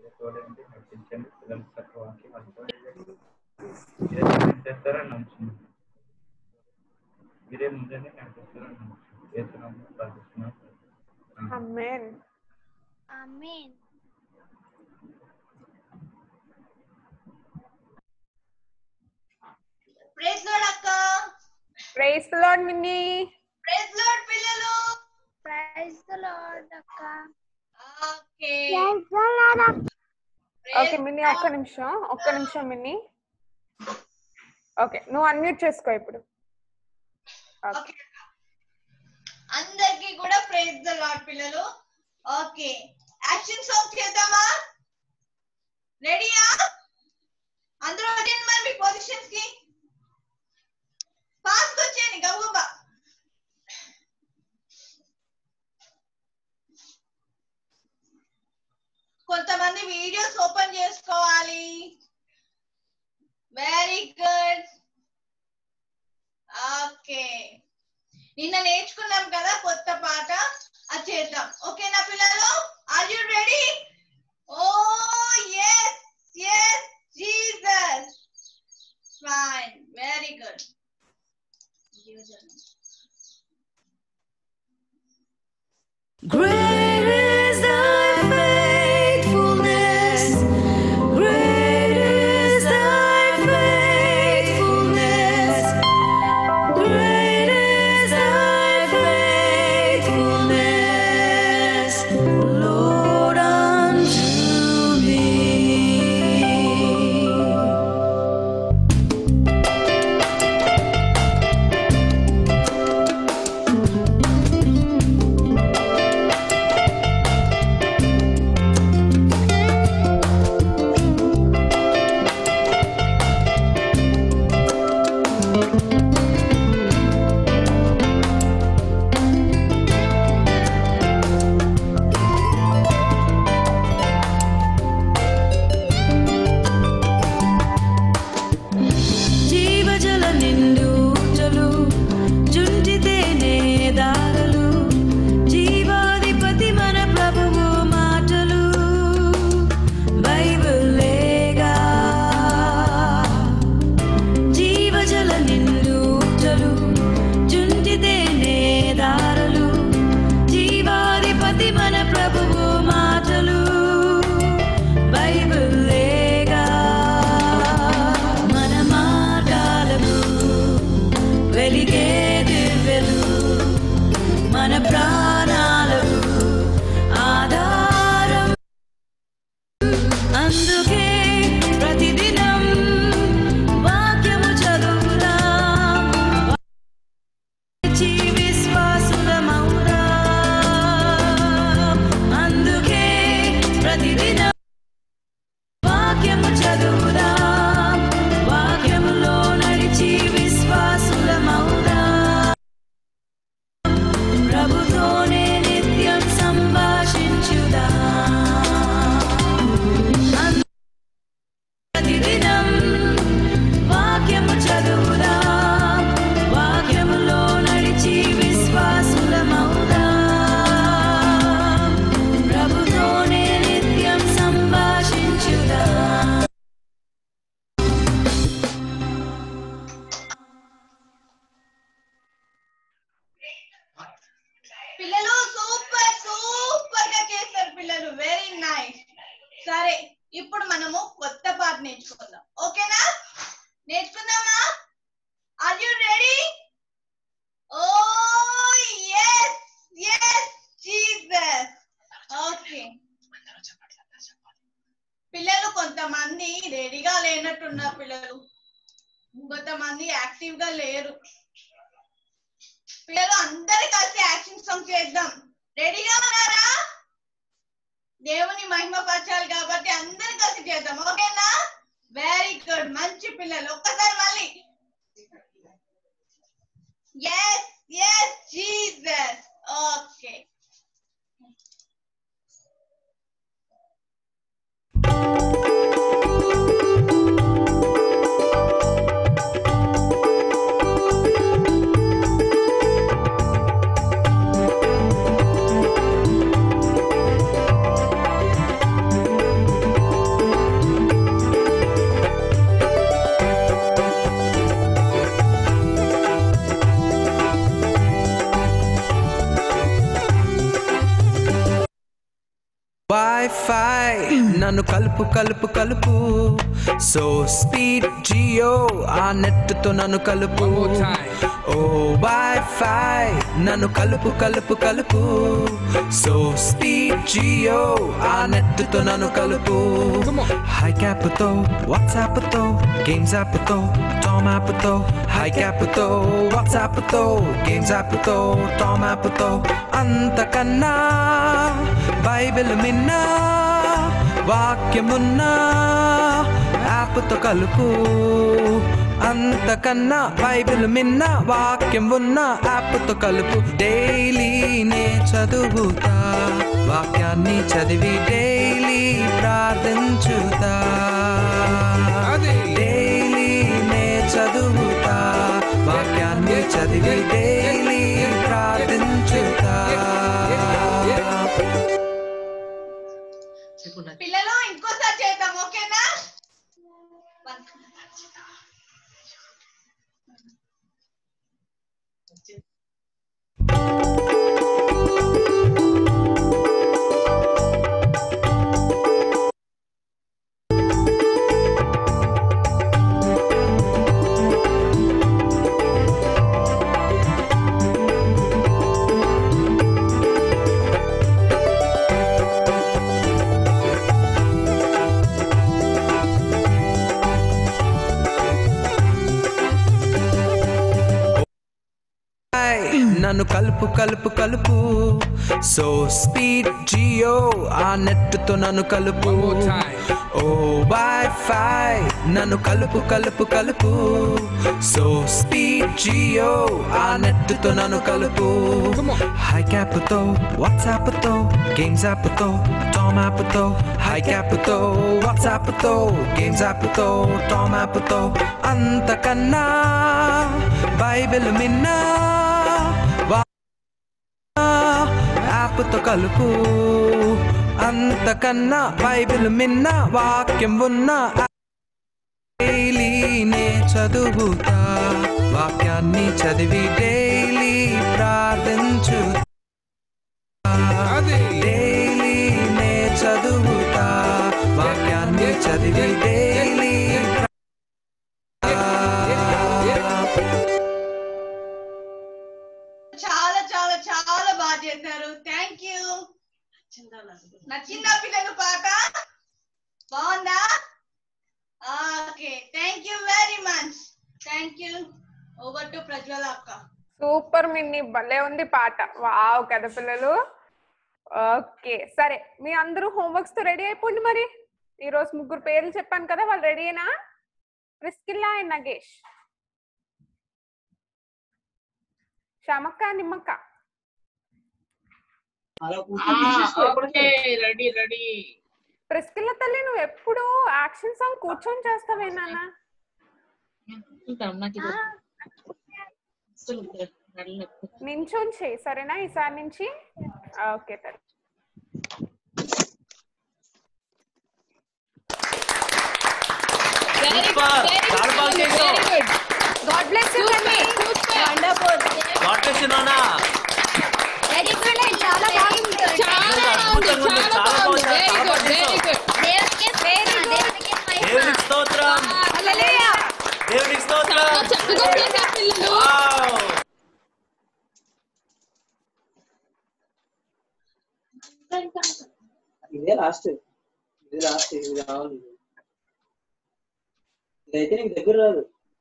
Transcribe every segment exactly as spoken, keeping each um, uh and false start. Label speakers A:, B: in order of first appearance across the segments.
A: తోడండి నడిపించండి పిల్లలు చక్కగా వాక్యం అర్థం చేస్తారని నమ్ముతున్నాను. మీరే ముందని నడిపిస్తారని నమ్ముతున్నాను. చేస్తున్నాము ప్రార్థిస్తున్నాము.
B: ఆమేన్.
C: ఆమేన్.
D: ప్రైజ్ లార్డ్ అక్క.
B: Praise the Lord Minni.
D: Praise Lord పిల్లలు.
C: ప్రైజ్ ది లార్డ్ అక్క.
D: ఓకే.
C: ప్రైజ్ ది లార్డ్ అక్క.
B: ఓకే మిన్ని ఒక్క నిమిషం ఒక్క నిమిషం మిన్ని. ఓకే నువ్వు అన్మ్యూట్ చేసుకో ఇప్పుడు.
D: ఓకే అందరికీ కూడా ప్రైజ్ ది లార్డ్ పిల్లలు. ఓకే యాక్షన్ సాంగ్ చేద్దామా? రెడీయా? అందరూ వచ్చేయండి మరి మీ పొజిషన్స్ కి. ఫాస్ట్ వచ్చేయండి గబగబా. కొంతమంది వీడియోస్ ఓపెన్ చేసుకోవాలి. Very good. ఓకే నిన్న నేర్చుకున్నాం కదా కొత్త పాట, అది చేద్దాం. ఓకేనా పిల్లలు? Are you ready? Oh yes yes Jesus. Fine. Very good.
E: Great is thy faithfulness, great is thy faithfulness, great is thy faithfulness, Lord, unto me. జీవజల నిండుటలు జుంటితేనే దారులు, జీవాధిపతి మన ప్రభువు మాటలు బైబిలేగా. జీవజల నిండుటలు జుంటితేనే దారులు, జీవాధిపతి మన ప్రభువు మాటలు బైబిలేగా. మన మార్గాలకు వెలిగే దివ్యలు, మన ప్రాణాలకు ఆధారం. అందుకే ప్రతిదినం వాక్యము చదువుదాం, వాచి విశ్వాసులమౌదాం. అందుకే ప్రతిదినం వాక్యము చదువుదాం, వాక్యములో నడిచి విశ్వాసులమౌదాం. ప్రభుతోనే నిత్యం సంభాషించుదాం. అందు- ప్రతిదినం వాక్యము చదువుదాం, వాక్యములో నడిచి విశ్వాసులమౌదాం. ప్రభుతోనే నిత్యం సంభాషించుదాం.
D: పిల్లలు సూపర్ సూపర్ గా చేస్తారు పిల్లలు. Very nice. సరే ఇప్పుడు మనము కొత్త పాట నేర్చుకుందాం. ఓకేనా? నేర్చుకుందామా? Are you ready? Oh yes yes Jesus. Okay పిల్లలు కొంతమంది రెడీగా లేనట్టున్నారు పిల్లలు, కొంతమంది యాక్టివ్ గా లేరు. పిల్లలు అందరు కలిసి యాక్షన్ సాంగ్ చేద్దాం. రెడీగా ఉన్నారా? దేవుని మహిమ పరచాలి కాబట్టి అందరు కలిసి చేద్దాం. ఓకేనా? Very good. మంచి పిల్లలు. ఒక్కసారి మళ్ళీ yes yes Jesus. Okay
E: Great
F: Wi-Fi నన్ను కలుపు కలుపు కలుపు సో స్పీడ్ జియో ఆ నెట్ తో నన్ను కలుపు ఓ Wi-Fi నన్ను కలుపు కలుపు కలుపు సో స్పీడ్ జియో ఆ నెట్ తో నన్ను కలుపు హై క్యాప్ తో వాట్సాప్ తో గేమ్స్ యాప్ తో టామ్ యాప్ తో హై క్యాప్ తో వాట్సాప్ తో గేమ్స్ యాప్ తో టామ్ యాప్ తో అంతకన్నా బైబిల్ మిన్నా వాక్యమున్నా యాప్ తో కలుపు అంతకన్నా బైబిల్ మిన్నా వాక్యం ఉన్న యాప్ తో కలుపు డైలీ నే చదువుతా వాక్యాన్ని చదివి డైలీ ప్రార్థించుతా డైలీ నే చదువుతా వాక్యాన్ని చదివి డైలీ ప్రార్థించుతా
D: పిల్లలు ఇంకోసారి చేద్దాం ఓకేనా
F: నన్ను కలుపు కలుపు కలుపు సో స్పీడ్ జియో ఆ నెట్ తో నన్ను కలుపు ఓ Wi-Fi నన్ను కలుపు కలుపు కలుపు సో స్పీడ్ జియో ఆ నెట్ తో నన్ను కలుపు హై క్యాప్ తో వాట్సాప్ తో గేమ్స్ యాప్ తో టామ్ యాప్ తో హై క్యాప్ తో వాట్సాప్ తో గేమ్స్ యాప్ తో టామ్ యాప్ తో అంతకన్నా బైబిల్ మిన్నా యాప్ తో కలుపు అంతకన్నా బైబిల్ మిన్న వాక్యం ఉన్న డైలీ నే చదువుతా వాక్యాన్ని చదివి డైలీ ప్రార్థించుతా డైలీ నే చదువుతా వాక్యాన్ని చదివి డైలీ
D: చాలా చాలా చాలా బాగా చేశారు థ్యాంక్ యూ నచ్చిందా పిల్లలు పాట బాగుందా okay thank you very much thank you over to Prajwala అక్క
B: సూపర్ మిన్ని భలే ఉంది పాట వావ్ కదా పిల్లలు ఓకే సరే మీ అందరూ హోంవర్క్స్ తో రెడీ అయిపోండి మరి ఈ రోజు ముగ్గురు పేర్లు చెప్పాను కదా వాళ్ళు రెడీనా ప్రిస్కిల్లా అండ్ నగేష్ శ్యామక్క నిమ్మక్క
G: రెడీ రెడీ
B: ప్రిస్కిల్లా తల్లి నువ్వు ఎప్పుడు యాక్షన్ సాంగ్ కూర్చొని చేస్తావేనా నించొని చేయి సరేనా ఈసారి నుంచి ఓకే తల్లి God bless you తల్లి వండర్ఫుల్
H: God bless you నాన్న
C: వెరీ గుడ్ చాలా బాగుంది
G: చాలా బాగుంది చాలా బాగుంది వెరీ గుడ్ వెరీ గుడ్
C: దేవునికి దేవునికి
H: దేవునికి స్తోత్రం
B: హల్లెలూయా
H: దేవునికి స్తోత్రం
G: చక్కగా చేశారు పిల్లలు
H: వావ్
I: ఇదే లాస్ట్ ఇది లాస్ట్ ఇది రావాలి ఇదైతే నీకు దగ్గర రాదు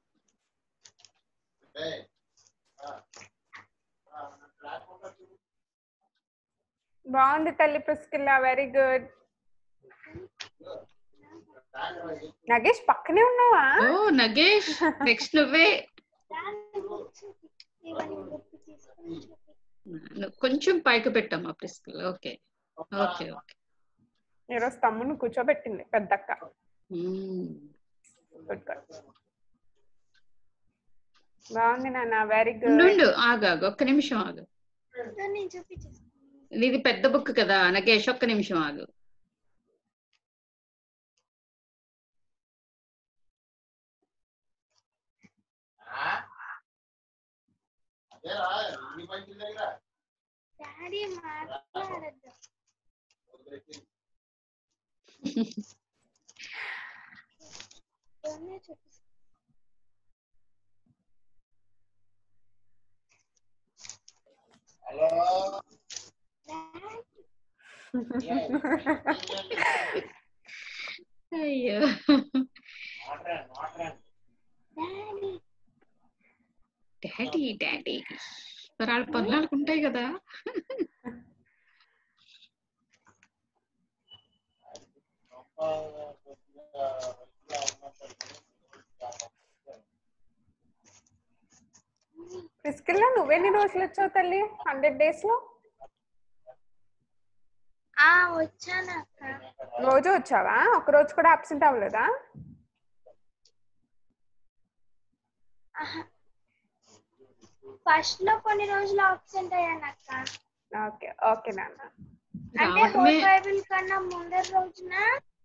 B: బాగుంది తల్లి ప్రిస్కిల్లా వెరీ గుడ్ నగేష్ పక్కనే ఉన్నావా
G: ఓ నగేష్ నెక్స్ట్ నువ్వే కొంచెం పైకి పెట్టామా ప్రిస్కిల్ ఓకే ఓకే ఓకే
B: ఈరోజు తమ్ముని కూర్చోబెట్టింది పెద్దక్క బాగుంది నాన్న వెరీ గుడ్
G: ఉండు ఆగు ఆగు ఒక్క నిమిషం ఆగు ఇది పెద్ద బుక్ కదా నగేష్ ఒక్క నిమిషం ఆగు
C: డాడీ మాట్లాడద్దు
G: అయ్యో డాడీ డాడీ మరి వాళ్ళ పనులు ఆడుకుంటాయి కదా.
B: ప్రిస్కిల్లా నువ్వెన్ని రోజులు వచ్చావు తల్లి హండ్రెడ్ డేస్ లో?
C: ఆ వచ్చాను అక్క.
B: రోజు వచ్చావా? ఒక రోజు కూడా అబ్సెంట్ అవ్వలేదా?
C: ఫస్ట్ లో కొన్ని రోజులు అబ్సెంట్ అయ్యాను అక్క.
B: ఓకే ఓకే నాన్న.
C: అంటే
G: రావడమే
C: హోల్ బైబిల్ కన్నా ముందర రోజున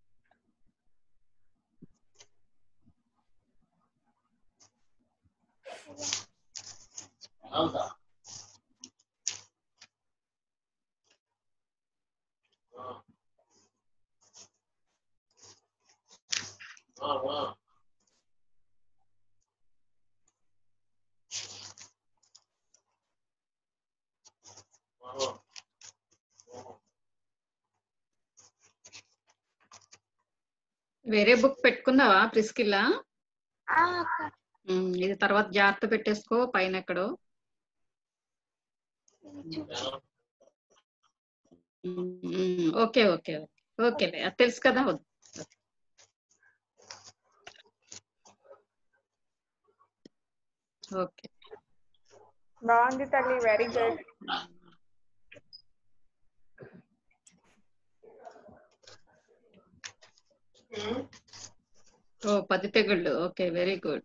G: వేరే బుక్ పెట్టుకున్నావా ప్రిస్కిల్లా?
C: ఆ అక్క
G: ఉమ్, ఇది తర్వాత జాగ్రత్త పెట్టేసుకో పైన ఎక్కడో. Um, um, okay okay okay ఓకేలే అది తెలుసు కదా. వద్దు. ఓకే
B: బాగుంది తల్లి, వెరీ గుడ్.
G: ఓ పది తెగుళ్ళు. Okay very good.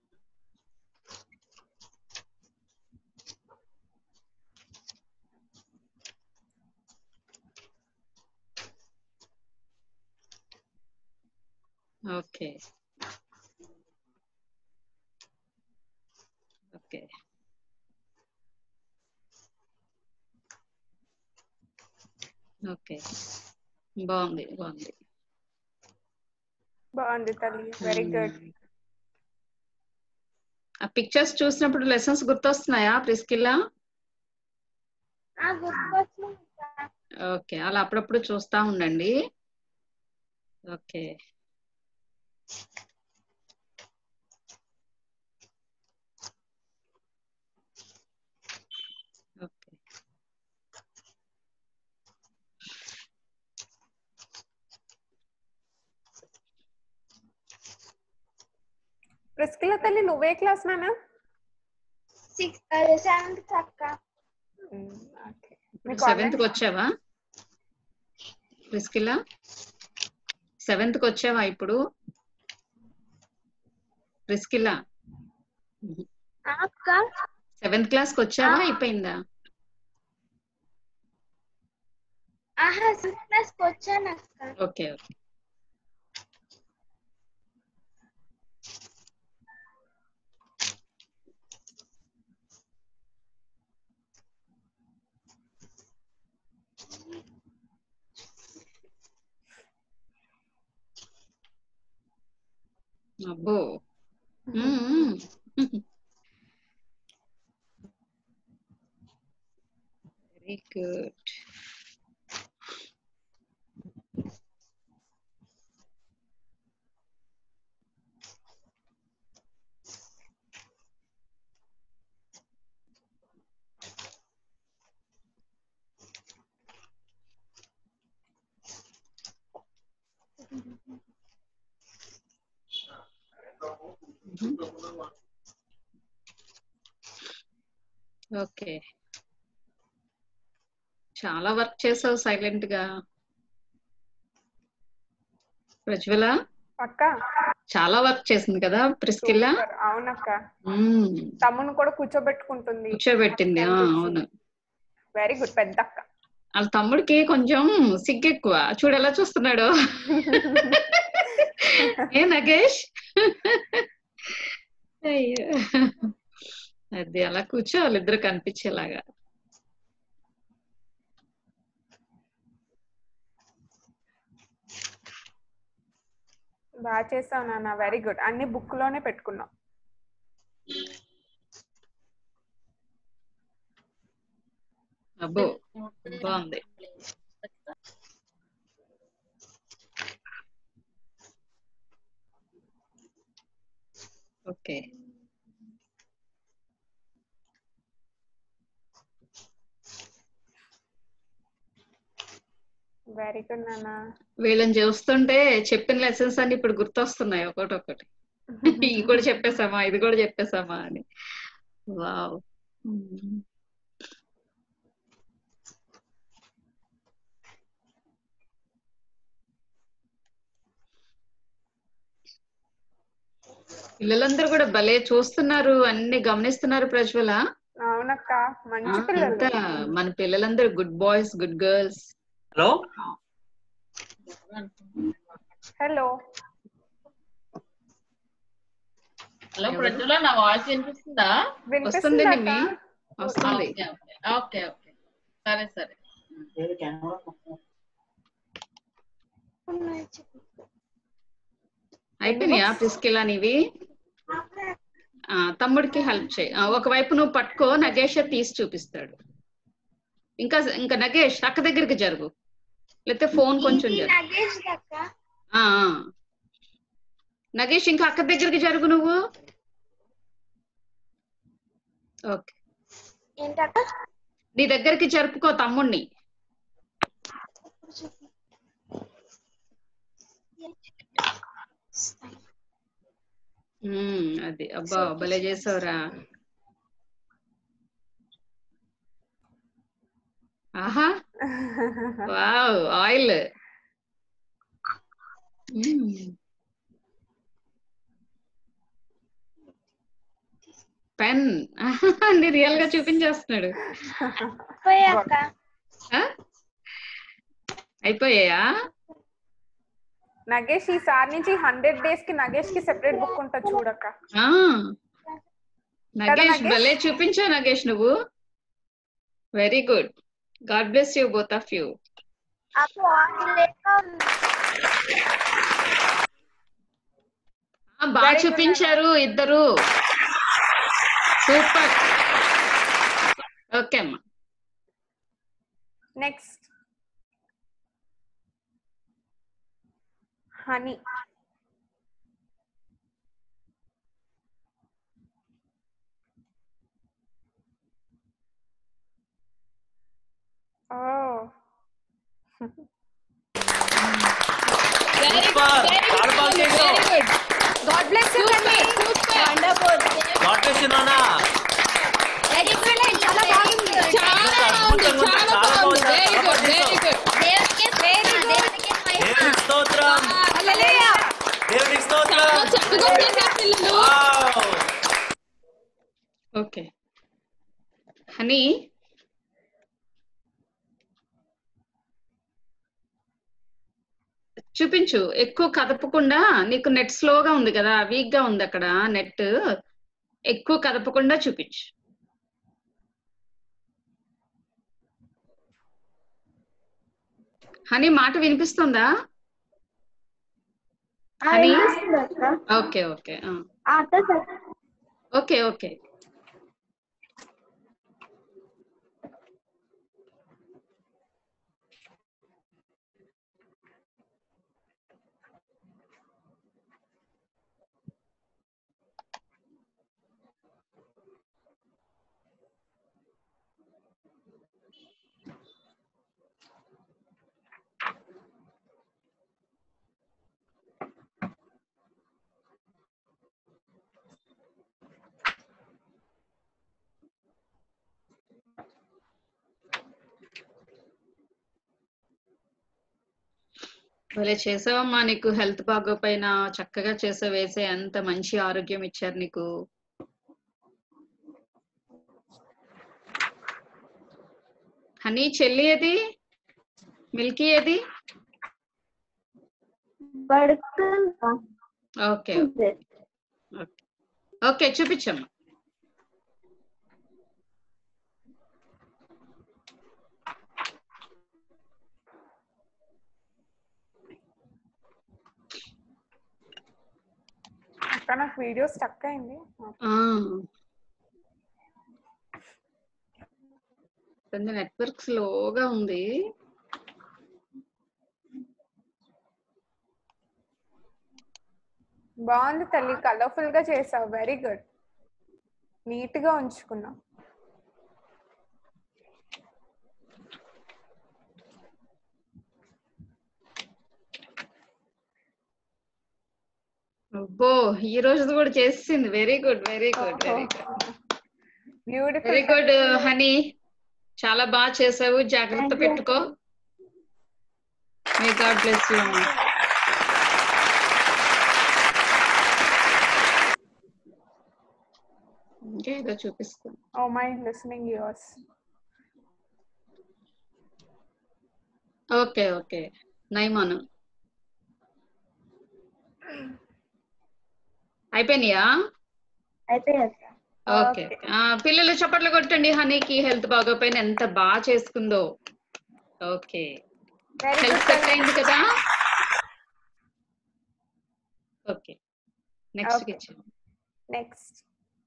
G: Okay okay okay బాగుంది బాగుంది.
B: బాగుంది తల్లి, వెరీ గుడ్.
G: ఆ పిక్చర్స్ చూసినప్పుడు లెసన్స్ గుర్తొస్తున్నాయా ప్రిస్కిల్లా?
C: ఆ గుర్తుకొచ్చింది అక్క.
G: ఓకే అలా అప్పుడప్పుడు చూస్తా ఉండండి. ఓకే ఓకే
B: ప్రిస్కిల్లా తల్లి నువ్వే క్లాస్ నాన్న?
C: సిక్స్ సెవెంత్ అక్క.
B: ఓకే.
G: ఇప్పుడు సెవెంత్ కి వచ్చావా ప్రిస్కిల్లా? సెవెంత్ కి వచ్చావా ఇప్పుడు ప్రిస్కిల్లా?
C: అక్క
G: సెవెంత్ క్లాస్ కి వచ్చావా అయిపోయిందా?
C: ఆహా సిక్స్త్ క్లాస్ కి వచ్చాను అక్క.
G: ఓకే ఓకే అబ్బో వెరీ గుడ్. ఓకే చాలా వర్క్ చేసావు సైలెంట్ గా ప్రజ్వల.
B: అక్క
G: చాలా వర్క్ చేసింది కదా ప్రిస్కిల్లా?
B: సూపర్. అవునక్క,
G: ఉమ్,
B: తమ్మును కూడా కూర్చోబెట్టుకుంటుంది.
G: కూర్చోబెట్టింది. ఆ, అవును
B: వెరీ గుడ్ పెద్ద అక్క.
G: వాళ్ళ తమ్ముడికి కొంచెం సిగ్గు ఎక్కువ. చూడు ఎలా చూస్తున్నాడు. ఏ నగేష్? అయ్యో అది అలా కూర్చోవాలి ఇద్దరు కనిపించేలాగా.
B: బాగా చేసావు నాన్న, వెరీ గుడ్. అన్ని బుక్ లోనే పెట్టుకున్నావు.
G: అబ్బో బాగుంది. ఓకే
B: వెరీ గుడ్ నాన్న.
G: వీళ్ళని చూస్తుంటే చెప్పిన లెసన్స్ అన్ని ఇప్పుడు గుర్తొస్తున్నాయి ఒకటి ఒకటి. ఇది కూడా చెప్పేసామా ఇది కూడా చెప్పేసామా అని. వావ్. పిల్లలందరూ కూడా భలే చూస్తున్నారు, అన్ని గమనిస్తున్నారు ప్రజ్వల.
B: అవునక్క,
G: ఆ,
B: మంచి
G: ఎంత
B: పిల్లలు.
G: మన పిల్లలందరూ good boys good girls.
H: Hello
B: hello
J: hello Prajwala, నా వాయిస్ వినిపిస్తుందా?
G: వస్తుంది
B: వినిపిస్తుందా
G: నిమి
B: అక్క?
G: వస్తుంది.
J: ఓకే ఓకే ఓకే ఓకే సరే సరే.
G: అయిపోయినాయా ప్రిస్కిలా నీవి? ఆ, తమ్ముడికి హెల్ప్ చేయి. ఆ, ఒకవైపు నువ్వు పట్టుకో, నగేష్ తీసి చూపిస్తాడు. ఇంకా ఇంకా నగేష్ అక్క దగ్గరికి జరుగు, లేకపోతే ఫోన్ కొంచెం జరుగు.
C: నగేష్ అక్క.
G: ఆ, ఆ. నగేష్ ఇంకా అక్క దగ్గరికి జరుగు నువ్వు. ఓకే,
C: ఏంటక్క?
G: నీ దగ్గరికి జరుపుకో తమ్ముణ్ణి. ఉమ్, అది అబ్బా భలే చేసావురా. ఆహా వావ్, ఆయిల్. పెన్ అన్ని రియల్ గా చూపించేస్తున్నాడు.
C: పోయాక
G: ఆ? అయిపోయాయా?
B: నగేష్ ఈసారి నుంచి హండ్రెడ్ డేస్ కి నగేష్ కి సెపరేట్ బుక్ ఉంటుంది చూడక్క.
G: ఆ, నగేష్
B: నగేష్?
G: భలే చూపించావు నగేష్ నువ్వు. Very good, God bless you both of you.
C: అప్పుడు ఆయిల్ లేక ఉంది.
G: బాగా
B: Very good,
G: చూపించారు ఇద్దరు. సూపర్. ఓకే అమ్మా.
B: Next honey. ఓ
H: సూపర్, చాలా బాగా చేసావు.
B: God bless you honey.
C: Wonderful.
H: God bless you నాన్న.
B: ఎక్సలెంట్, చాలా బాగుంది.
H: చాలా బాగుంది, చాలా బాగుంది.
E: Very good very good.
C: దేవుడికే దేవుడికే మహిమ.
H: దేవునికి స్తోత్రం,
B: హల్లెలూయా.
H: దేవునికి స్తోత్రం.
E: చక్కగా చేశారు పిల్లలు.
H: వావ్.
G: ఓకే హనీ, చూపించు. ఎక్కువ కదపకుండా, నీకు నెట్ స్లోగా ఉంది కదా, వీక్ గా ఉంది అక్కడ నెట్. ఎక్కువ కదపకుండా చూపించు. హనీ మాట వినిపిస్తుందా? హనీ ఓకే ఓకే ఆ. ఓకే ఓకే భలే చేసావమ్మా. నీకు హెల్త్ బాగోపోయినా చక్కగా చేసావు. వేసే అంత మంచి ఆరోగ్యం ఇచ్చారు నీకు. హనీ చెల్లి ఏది? మిల్కీ ఏది? ఓకే ఓకే ఓకే చూపించమ్మా.
B: అక్క నాకు వీడియో స్టక్ అయింది.
G: కొంచెం నెట్వర్క్ స్లోగా ఉంది.
B: బాగుంది తల్లి, కలర్ఫుల్ గా చేసావు. వెరీ గుడ్, నీట్ గా ఉంచుకున్నావు.
G: అబ్బో ఈ రోజు కూడా చేసింది. Very good very good very good
B: beautiful.
G: Very good honey, చాలా బాగా చేసావు. జాగ్రత్త పెట్టుకో. మే గాడ్ బ్లెస్ యూ అమ్మా. ఇంకేదో చూపిస్తాను.
B: Oh my listening yours.
G: Okay okay నైమాను అయిపోయినాయా? ఓకే పిల్లలు చప్పట్లు కొట్టండి. హనీకి హెల్త్ బాగోపోయినా ఎంత బాగా చేసుకుందో. ఓకే హెల్త్ సెట్ అయింది కదా. Okay next kitchen.
B: నెక్స్ట్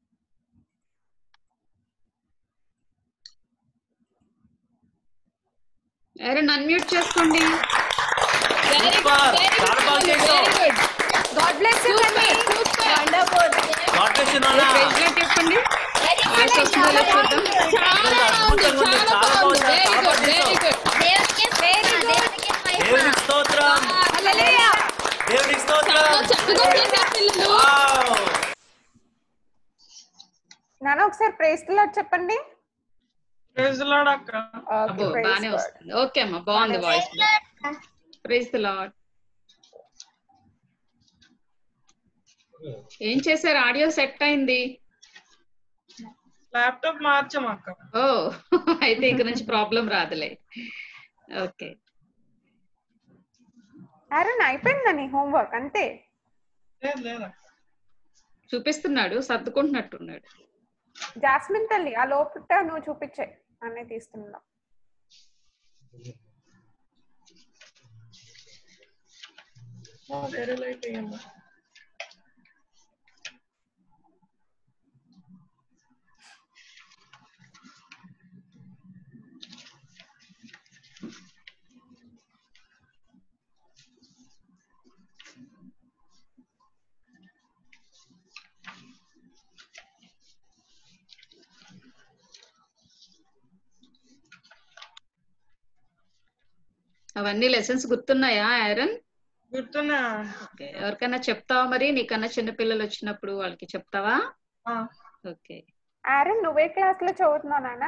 G: ఎవరైనా అన్మ్యూట్ చేసుకోండి.
H: సూపర్ చాలా బాగా చేసావు.
B: God bless you honey. Wonderful.
H: God bless you నాన్న.
G: ప్రైజ్ చెప్పండి. వాయిస్ వస్తుందో లేదో చూద్దాం.
H: చాలా అద్భుతంగా ఉంది. చాలా బాగుంది. చాలా బాగా చేసావు.
C: దేవునికి దేవునికి
H: దేవునికి స్తోత్రం.
B: హల్లెలూయా.
H: దేవునికి స్తోత్రం.
E: చక్కగా చేశారు పిల్లలు.
H: వావ్.
B: నాన్న ఒకసారి ప్రైజ్ ది లార్డ్ చెప్పండి.
K: ప్రైజ్ ది లార్డ్ అక్క.
G: అబ్బో బానే వస్తుంది. ఓకే అమ్మా బాగుంది వాయిస్. Praise the Lord. ఏం చేశారు? ఆడియో సెట్ అయింది.
K: ల్యాప్టాప్ మార్చాం అక్క.
G: ఓ అయితే ఇక నుంచి ప్రాబ్లం రాదులే. ఓకే
B: ఆరన్ అయిపోయిందా నీ హోంవర్క్? అంతే
K: లేదు లేదు
G: చూపిస్తున్నాడు, సర్దుకుంటున్నట్టున్నాడు.
B: జాస్మిన్ తల్లి ఆ లోపల నువ్వు చూపించే అన్నీ తీస్తున్నా.
K: వేరే లైట్ అయ్యమ్మా.
G: అవన్నీ లెసన్స్ గుర్తున్నాయా ఐరన్?
K: గుర్తున్నా.
G: ఓకే ఎవరికైనా చెప్తావా మరి? నీకన్నా చిన్న పిల్లలు వచ్చినప్పుడు వాళ్ళకి చెప్తావా? ఓకే
B: ఆరన్ నువ్వే క్లాస్ లో చదువుతున్నావు నాన్న?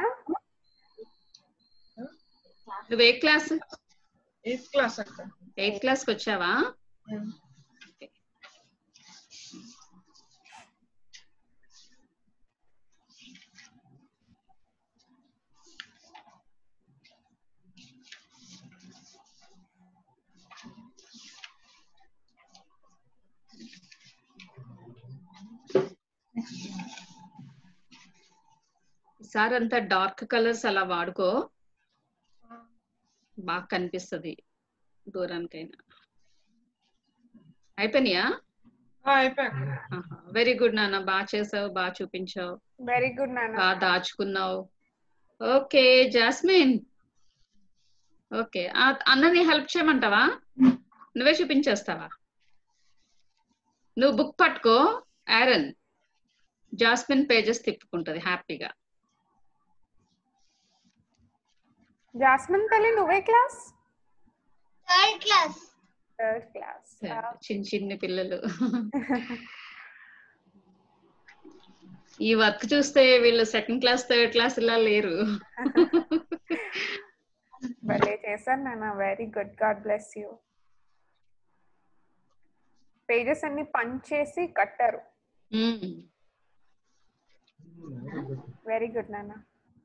G: నువ్వే క్లాస్?
K: ఎయిత్ క్లాస్ అక్క.
G: ఎయిత్ క్లాస్ కి వచ్చావా? ఈసారి అంతా డార్క్ కలర్స్ అలా వాడుకో, బాగా కనిపిస్తుంది దూరానికైనా. అయిపోయినాయా? వెరీ గుడ్ నాన్న, బాగా చేసావు, బాగా చూపించావు.
B: వెరీ గుడ్ నాన్న.
G: బాగా దాచుకున్నావు. ఓకే జాస్మిన్, ఓకే అన్నని హెల్ప్ చేయమంటావా? నువ్వే చూపించేస్తావా? నువ్వు బుక్ పట్టుకో ఆరన్, జాస్మిన్ పేజెస్ తిప్పుకుంటది హ్యాపీగా.
B: జాస్మిన్ తల్లి నువ్వే class?
C: Third class.
B: Third class.
G: చిన్న చిన్న పిల్లలు. ఈ వర్క్ చూస్తే వీళ్ళు సెకండ్ క్లాస్ థర్డ్ క్లాస్ ఇలా లేరు.
B: భలే చేశారు నాన్న, very good, God bless you. Pages అన్ని పంచ్ చేసి కట్టారు. వెరీ గుడ్ నాన్న.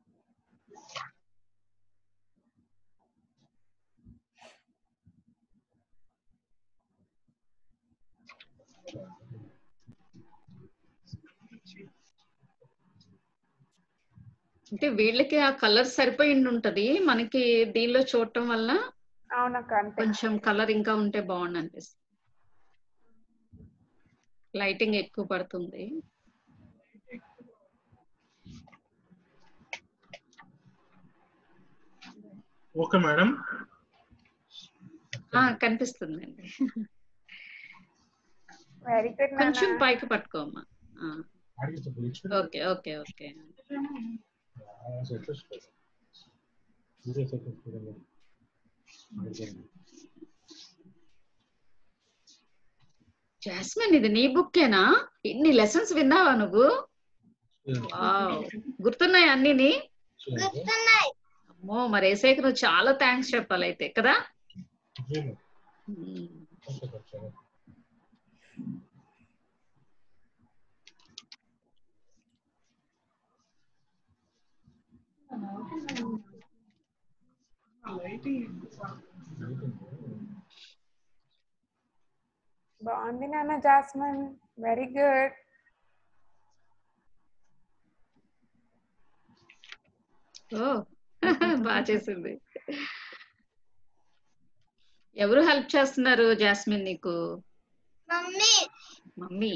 G: అంటే వీళ్ళకి ఆ కలర్ సరిపోయి ఉంటది, మనకి దీనిలో చూడటం వల్ల కొంచెం కలర్ ఇంకా ఉంటే బాగుంది అనిపిస్తుంది. లైటింగ్ ఎక్కువ పడుతుంది.
L: Okay madam.
G: కనిపిస్తుందండి.
B: Very good.
G: కొంచెం పైకి పట్టుకోమ్మా. Okay okay okay. జాస్మిన్ ఇది నీ బుక్కేనా? ఇన్ని లెసన్స్ విన్నావా నువ్వు? గుర్తున్నాయి అన్ని? అమ్మో మరి ఏసైకి నువ్వు చాలా థ్యాంక్స్ చెప్పాలి అయితే కదా.
B: బాగుంది నాన్న జాస్మిన్. Very good.
G: ఓ బాగా చేసింది. ఎవరు హెల్ప్ చేస్తున్నారు జాస్మిన్ నీకు?
C: మమ్మీ.
G: మమ్మీ.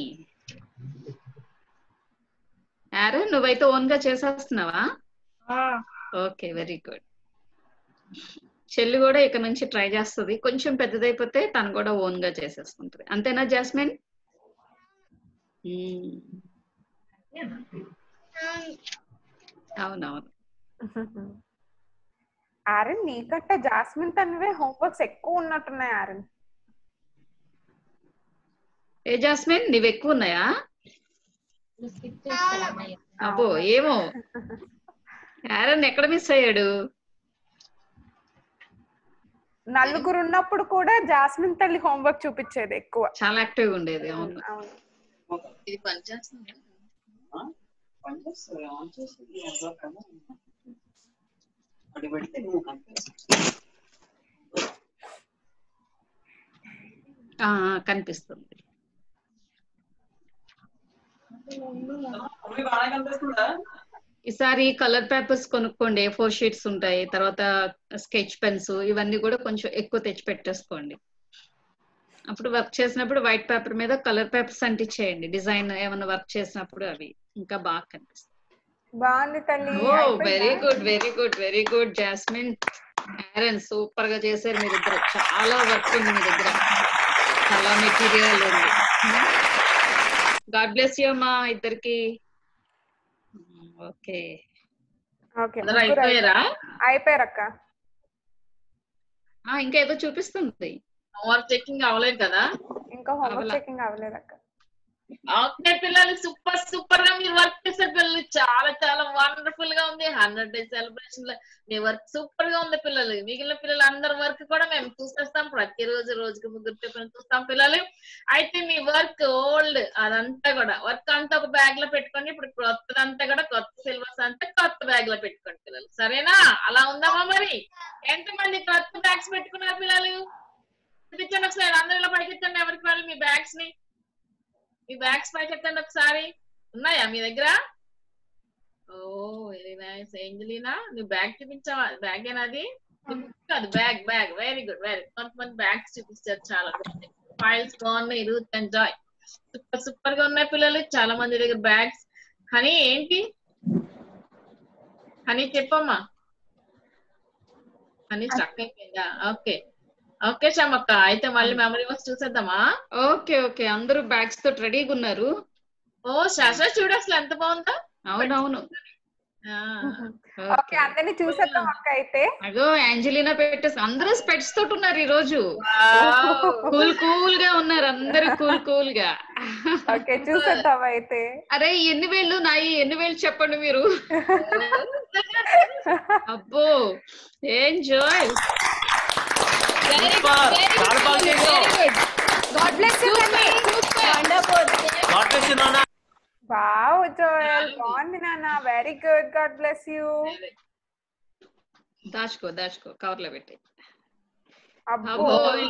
G: ఆరన్ నువ్వైతే ఓన్ గా చేసేస్తున్నావా? Okay very good. చెల్లి కూడా ఇక నుంచి ట్రై చేస్తుంది. కొంచెం పెద్దదైపోతే తను కూడా ఓన్ గా చేసేసుకుంటుంది. అంతేనా జాస్మిన్? అవునవును.
B: ఆరన్ నీకట్ట జాస్మిన్ తనవే హోంవర్క్స్ ఎక్కువ ఉన్నట్టున్నాయి ఆరన్.
G: ఏ జాస్మిన్ నీవు ఎక్కువ ఉన్నాయా? అబ్బో ఏమో ఆరన్ ఎక్కడ మిస్ అయ్యాడు?
B: నలుగురు ఉన్నప్పుడు కూడా జాస్మిన్ తల్లి హోంవర్క్ చూపించేది ఎక్కువ.
G: చాలా యాక్టివ్ గా ఉండేది. అవును.
J: ఇది పని చేస్తుంది.
G: కనిపిస్తుంది. ఈసారి కలర్ పేపర్స్ కొనుక్కోండి. ఫోర్ షీట్స్ ఉంటాయి. తర్వాత స్కెచ్ పెన్స్ ఇవన్నీ కూడా కొంచెం ఎక్కువ తెచ్చి పెట్టేసుకోండి. అప్పుడు వర్క్ చేసినప్పుడు వైట్ పేపర్ మీద కలర్ పేపర్స్ అంటించేయండి. డిజైన్ ఏమైనా వర్క్ చేసినప్పుడు అవి ఇంకా బాగా కనిపిస్తాయి.
B: బాగుంది తల్లి.
G: Oh very good very good very good Jasmine, Aaron super గా చేశారు మీరిద్దరు. చాలా వర్క్ ఉంది మీ దగ్గర, చాలా మెటీరియల్ ఉంది. గాడ్ బ్లెస్ యూ అమ్మా ఇద్దరికి. ఓకే
B: ఓకే
J: అయిపోయారా?
B: అయిపోయారక్క.
G: ఇంకా ఏదో చూపిస్తుంది.
J: హోంవర్క్ చెకింగ్ అవ్వలేదు కదా?
B: ఇంకా హోంవర్క్ చెకింగ్ అవ్వలేదు అక్క.
J: ఓకే పిల్లలు సూపర్ సూపర్ గా మీరు వర్క్ చేసే పిల్లలు చాలా చాలా వండర్ఫుల్ గా ఉంది. హండ్రెడ్ డేస్ సెలబ్రేషన్ లో మీ వర్క్ సూపర్ గా ఉంది పిల్లలు. మిగిలిన పిల్లలు అందరి వర్క్ కూడా మేము చూసేస్తాం. ప్రతిరోజు రోజుకి ముగ్గురు పిల్లలు చూస్తాం పిల్లలు. అయితే మీ వర్క్ ఓల్డ్ అదంతా కూడా వర్క్ అంతా ఒక బ్యాగ్ లో పెట్టుకోండి. ఇప్పుడు కొత్తదంతా కూడా కొత్త సిలబస్ అంతా కొత్త బ్యాగ్ లో పెట్టుకోండి పిల్లలు. సరేనా? అలా ఉందామా? మరి ఎంతమంది కొత్త బ్యాగ్స్ పెట్టుకున్నారు పిల్లలు? చూపించండి ఒకసారి. అందరూ ఇలా పైకెత్తండి ఎవరికి వాళ్ళు మీ బ్యాగ్స్ ని. మీ బ్యాగ్స్ పైకెత్తండి ఒకసారి. ఉన్నాయా మీ దగ్గర? Oh very nice. ఏంజలీనా నువ్వు బ్యాగ్ చూపించావా? బ్యాగ్ ఏనా అది? కాదు bag bag. Very good very. కొంతమంది బ్యాగ్స్ చూపిస్తారు. చాలా ఫైల్స్ బాగున్నాయి. Ruth and Joy super super గా ఉన్నాయి పిల్లలు. చాలా మంది దగ్గర బ్యాగ్స్. హనీ ఏంటి హనీ చెప్పమ్మా. హనీ స్టక్ అయిపోయిందా? ఓకే ఓకే చమక్క. అయితే మళ్ళీ మెమరీ వర్క్స్ చూసేద్దామా?
G: ఓకే ఓకే అందరూ బ్యాగ్స్ తో రెడీగా ఉన్నారు.
J: ఓ శాశ్వత చూడు అసలు ఎంత బాగుందో.
G: అవునవును.
B: ఓకే అందరినీ చూసేద్దాం అక్క. అయితే
G: అగో యాంజలీనా పెట్టేసి అందరూ స్పెట్స్ తోటి ఉన్నారు ఈ రోజు. కూల్ కూల్ గా ఉన్నారు అందరూ. కూల్ కూల్ గా.
B: ఓకే చూసేద్దాం అయితే.
G: అరే ఎన్ని వేళ్ళు నాయి? ఎన్ని వేళ్ళు చెప్పండి మీరు. అబ్బో ఎంజాయ్.
H: వెరీ గుడ్ చాలా బాగా చేశావు.
B: గాడ్ బ్లెస్ యు తల్లి. వండర్ఫుల్.
H: గాడ్ బ్లెస్ యు నాన్న.
B: వావ్ జోయల్ బాగుంది నాన్న. Very good. God bless you.
G: దాచుకో దాచుకో కవర్ లో పెట్టి.
B: అబ్బో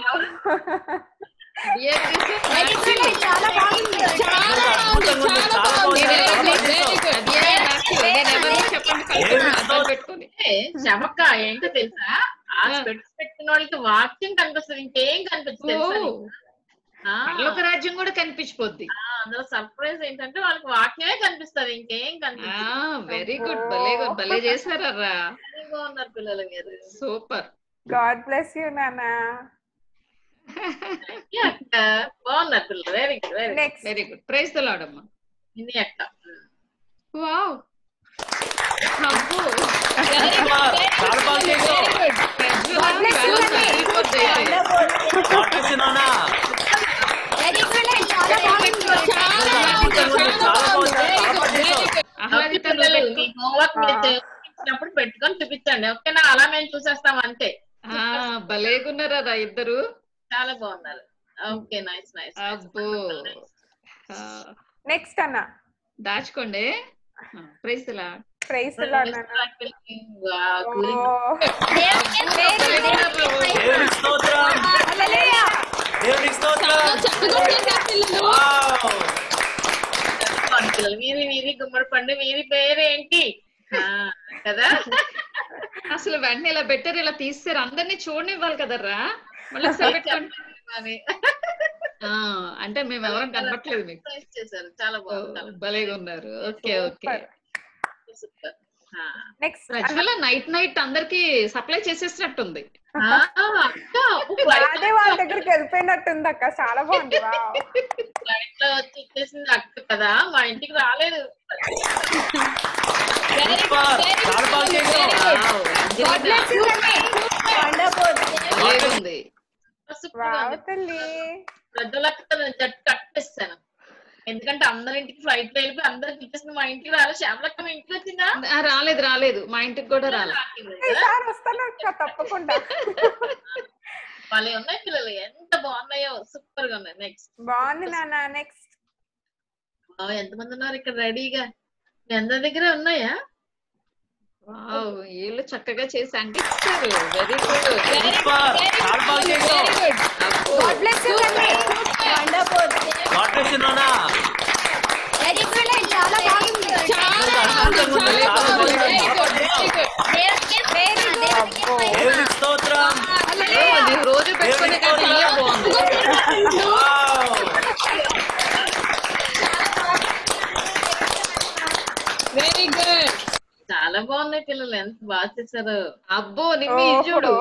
E: చాలా బాగుంది. చాలా బాగుంది. చాలా బాగుంది. వెరీ గుడ్
G: పెట్టుకోండి.
J: చమక్క ఏంటో తెలుసా? ఆ స్పెట్స్ పెట్టిన వాళ్ళకి వాక్యం కనిపిస్తుంది. ఇంకేం కనిపిస్తుంది.
G: ఒక రాజ్యం కూడా కనిపించిపోద్ది.
J: అందులో సర్ప్రైజ్ ఏంటంటే వాళ్ళకి వాక్యమే కనిపిస్తుంది, ఇంకేం కనిపిస్తుంది.
G: వెరీ గుడ్, భలే గుడ్, భలే చేశారా.
J: బాగున్నారు పిల్లలు మీరు,
G: సూపర్.
B: గాడ్ బ్లెస్ యూ నాన్న.
J: అక్క బాగున్నారు పిల్లలు, very good, very
B: next
G: very good. Praise the Lord అమ్మా.
J: ఇది అక్క.
G: వావ్, అబ్బో
H: చాలా బాగా చేసావు.
J: హోంవర్క్ పెట్టుకొని చూపించండి, ఓకేనా? అలా మేము చూసేస్తాం అంతే.
G: భలేగున్నారా ఇద్దరు,
J: చాలా బాగున్నారు. Okay, nice nice.
G: అబ్బో,
B: నెక్స్ట్ అన్న
G: దాచుకోండి. Praise the Lord.
B: Praise the Lord నాన్న.
H: దేవునికి స్తోత్రం, దేవునికి స్తోత్రం.
J: పిల్లలు వీరి వీరి గుమ్మడి పండు, వీరి పేరేంటి కదా?
G: అసలు వెంటనే ఇలా పెట్టారు, ఇలా తీస్తారు, అందరినీ చూడనివ్వాలి కదరా. మళ్ళీ పెట్టుకోండి అంటే మేము ఎవరం కనపట్లేదు మీకు.
J: చేశారు, చాలా బాగుంది,
G: భలేగా ఉన్నారు. Okay okay.
B: Next
G: Prajwala night night అందరికి సప్లై చేసేసినట్టుంది.
B: అదే వాళ్ళ దగ్గరికి వెళ్ళిపోయినట్టుంది అక్క, చాలా బాగుంది.
J: ఫ్లైట్ లో వచ్చి ఇచ్చేసింది అక్క కదా, మా ఇంటికి రాలేదు. ప్రజలకు జట్టు కట్టిస్తాను, ఎందుకంటే అందరింటికి ఫ్లైట్ లో వెళ్ళిపోయి అందరికి ఇచ్చేసింది, మా ఇంటికి రాలేదు. శ్యామలక్క మా ఇంటికి వచ్చిందా?
G: రాలేదు రాలేదు, మా ఇంటికి కూడా రాలేదు.
B: వస్తాను అక్క తప్పకుండా.
J: వాళ్ళే ఉన్నాయి పిల్లలు, ఎంత బాగున్నాయో, సూపర్ గా ఉన్నాయి. నెక్స్ట్
B: బాగుంది నాన్న. నెక్స్ట్
J: ఎంతమంది ఉన్నారు ఇక్కడ రెడీగా? మీ అందరి దగ్గర ఉన్నాయా?
G: వీళ్ళు చక్కగా చేసి అంటిస్తారు. వెరీ గుడ్, రోజు పెట్టుకునే బాగుంది. వెరీ గుడ్,
J: చాలా బాగున్నాయి పిల్లలు, ఎంత బాగా చేశారు.
G: అబ్బో నిమ్మి చూడు,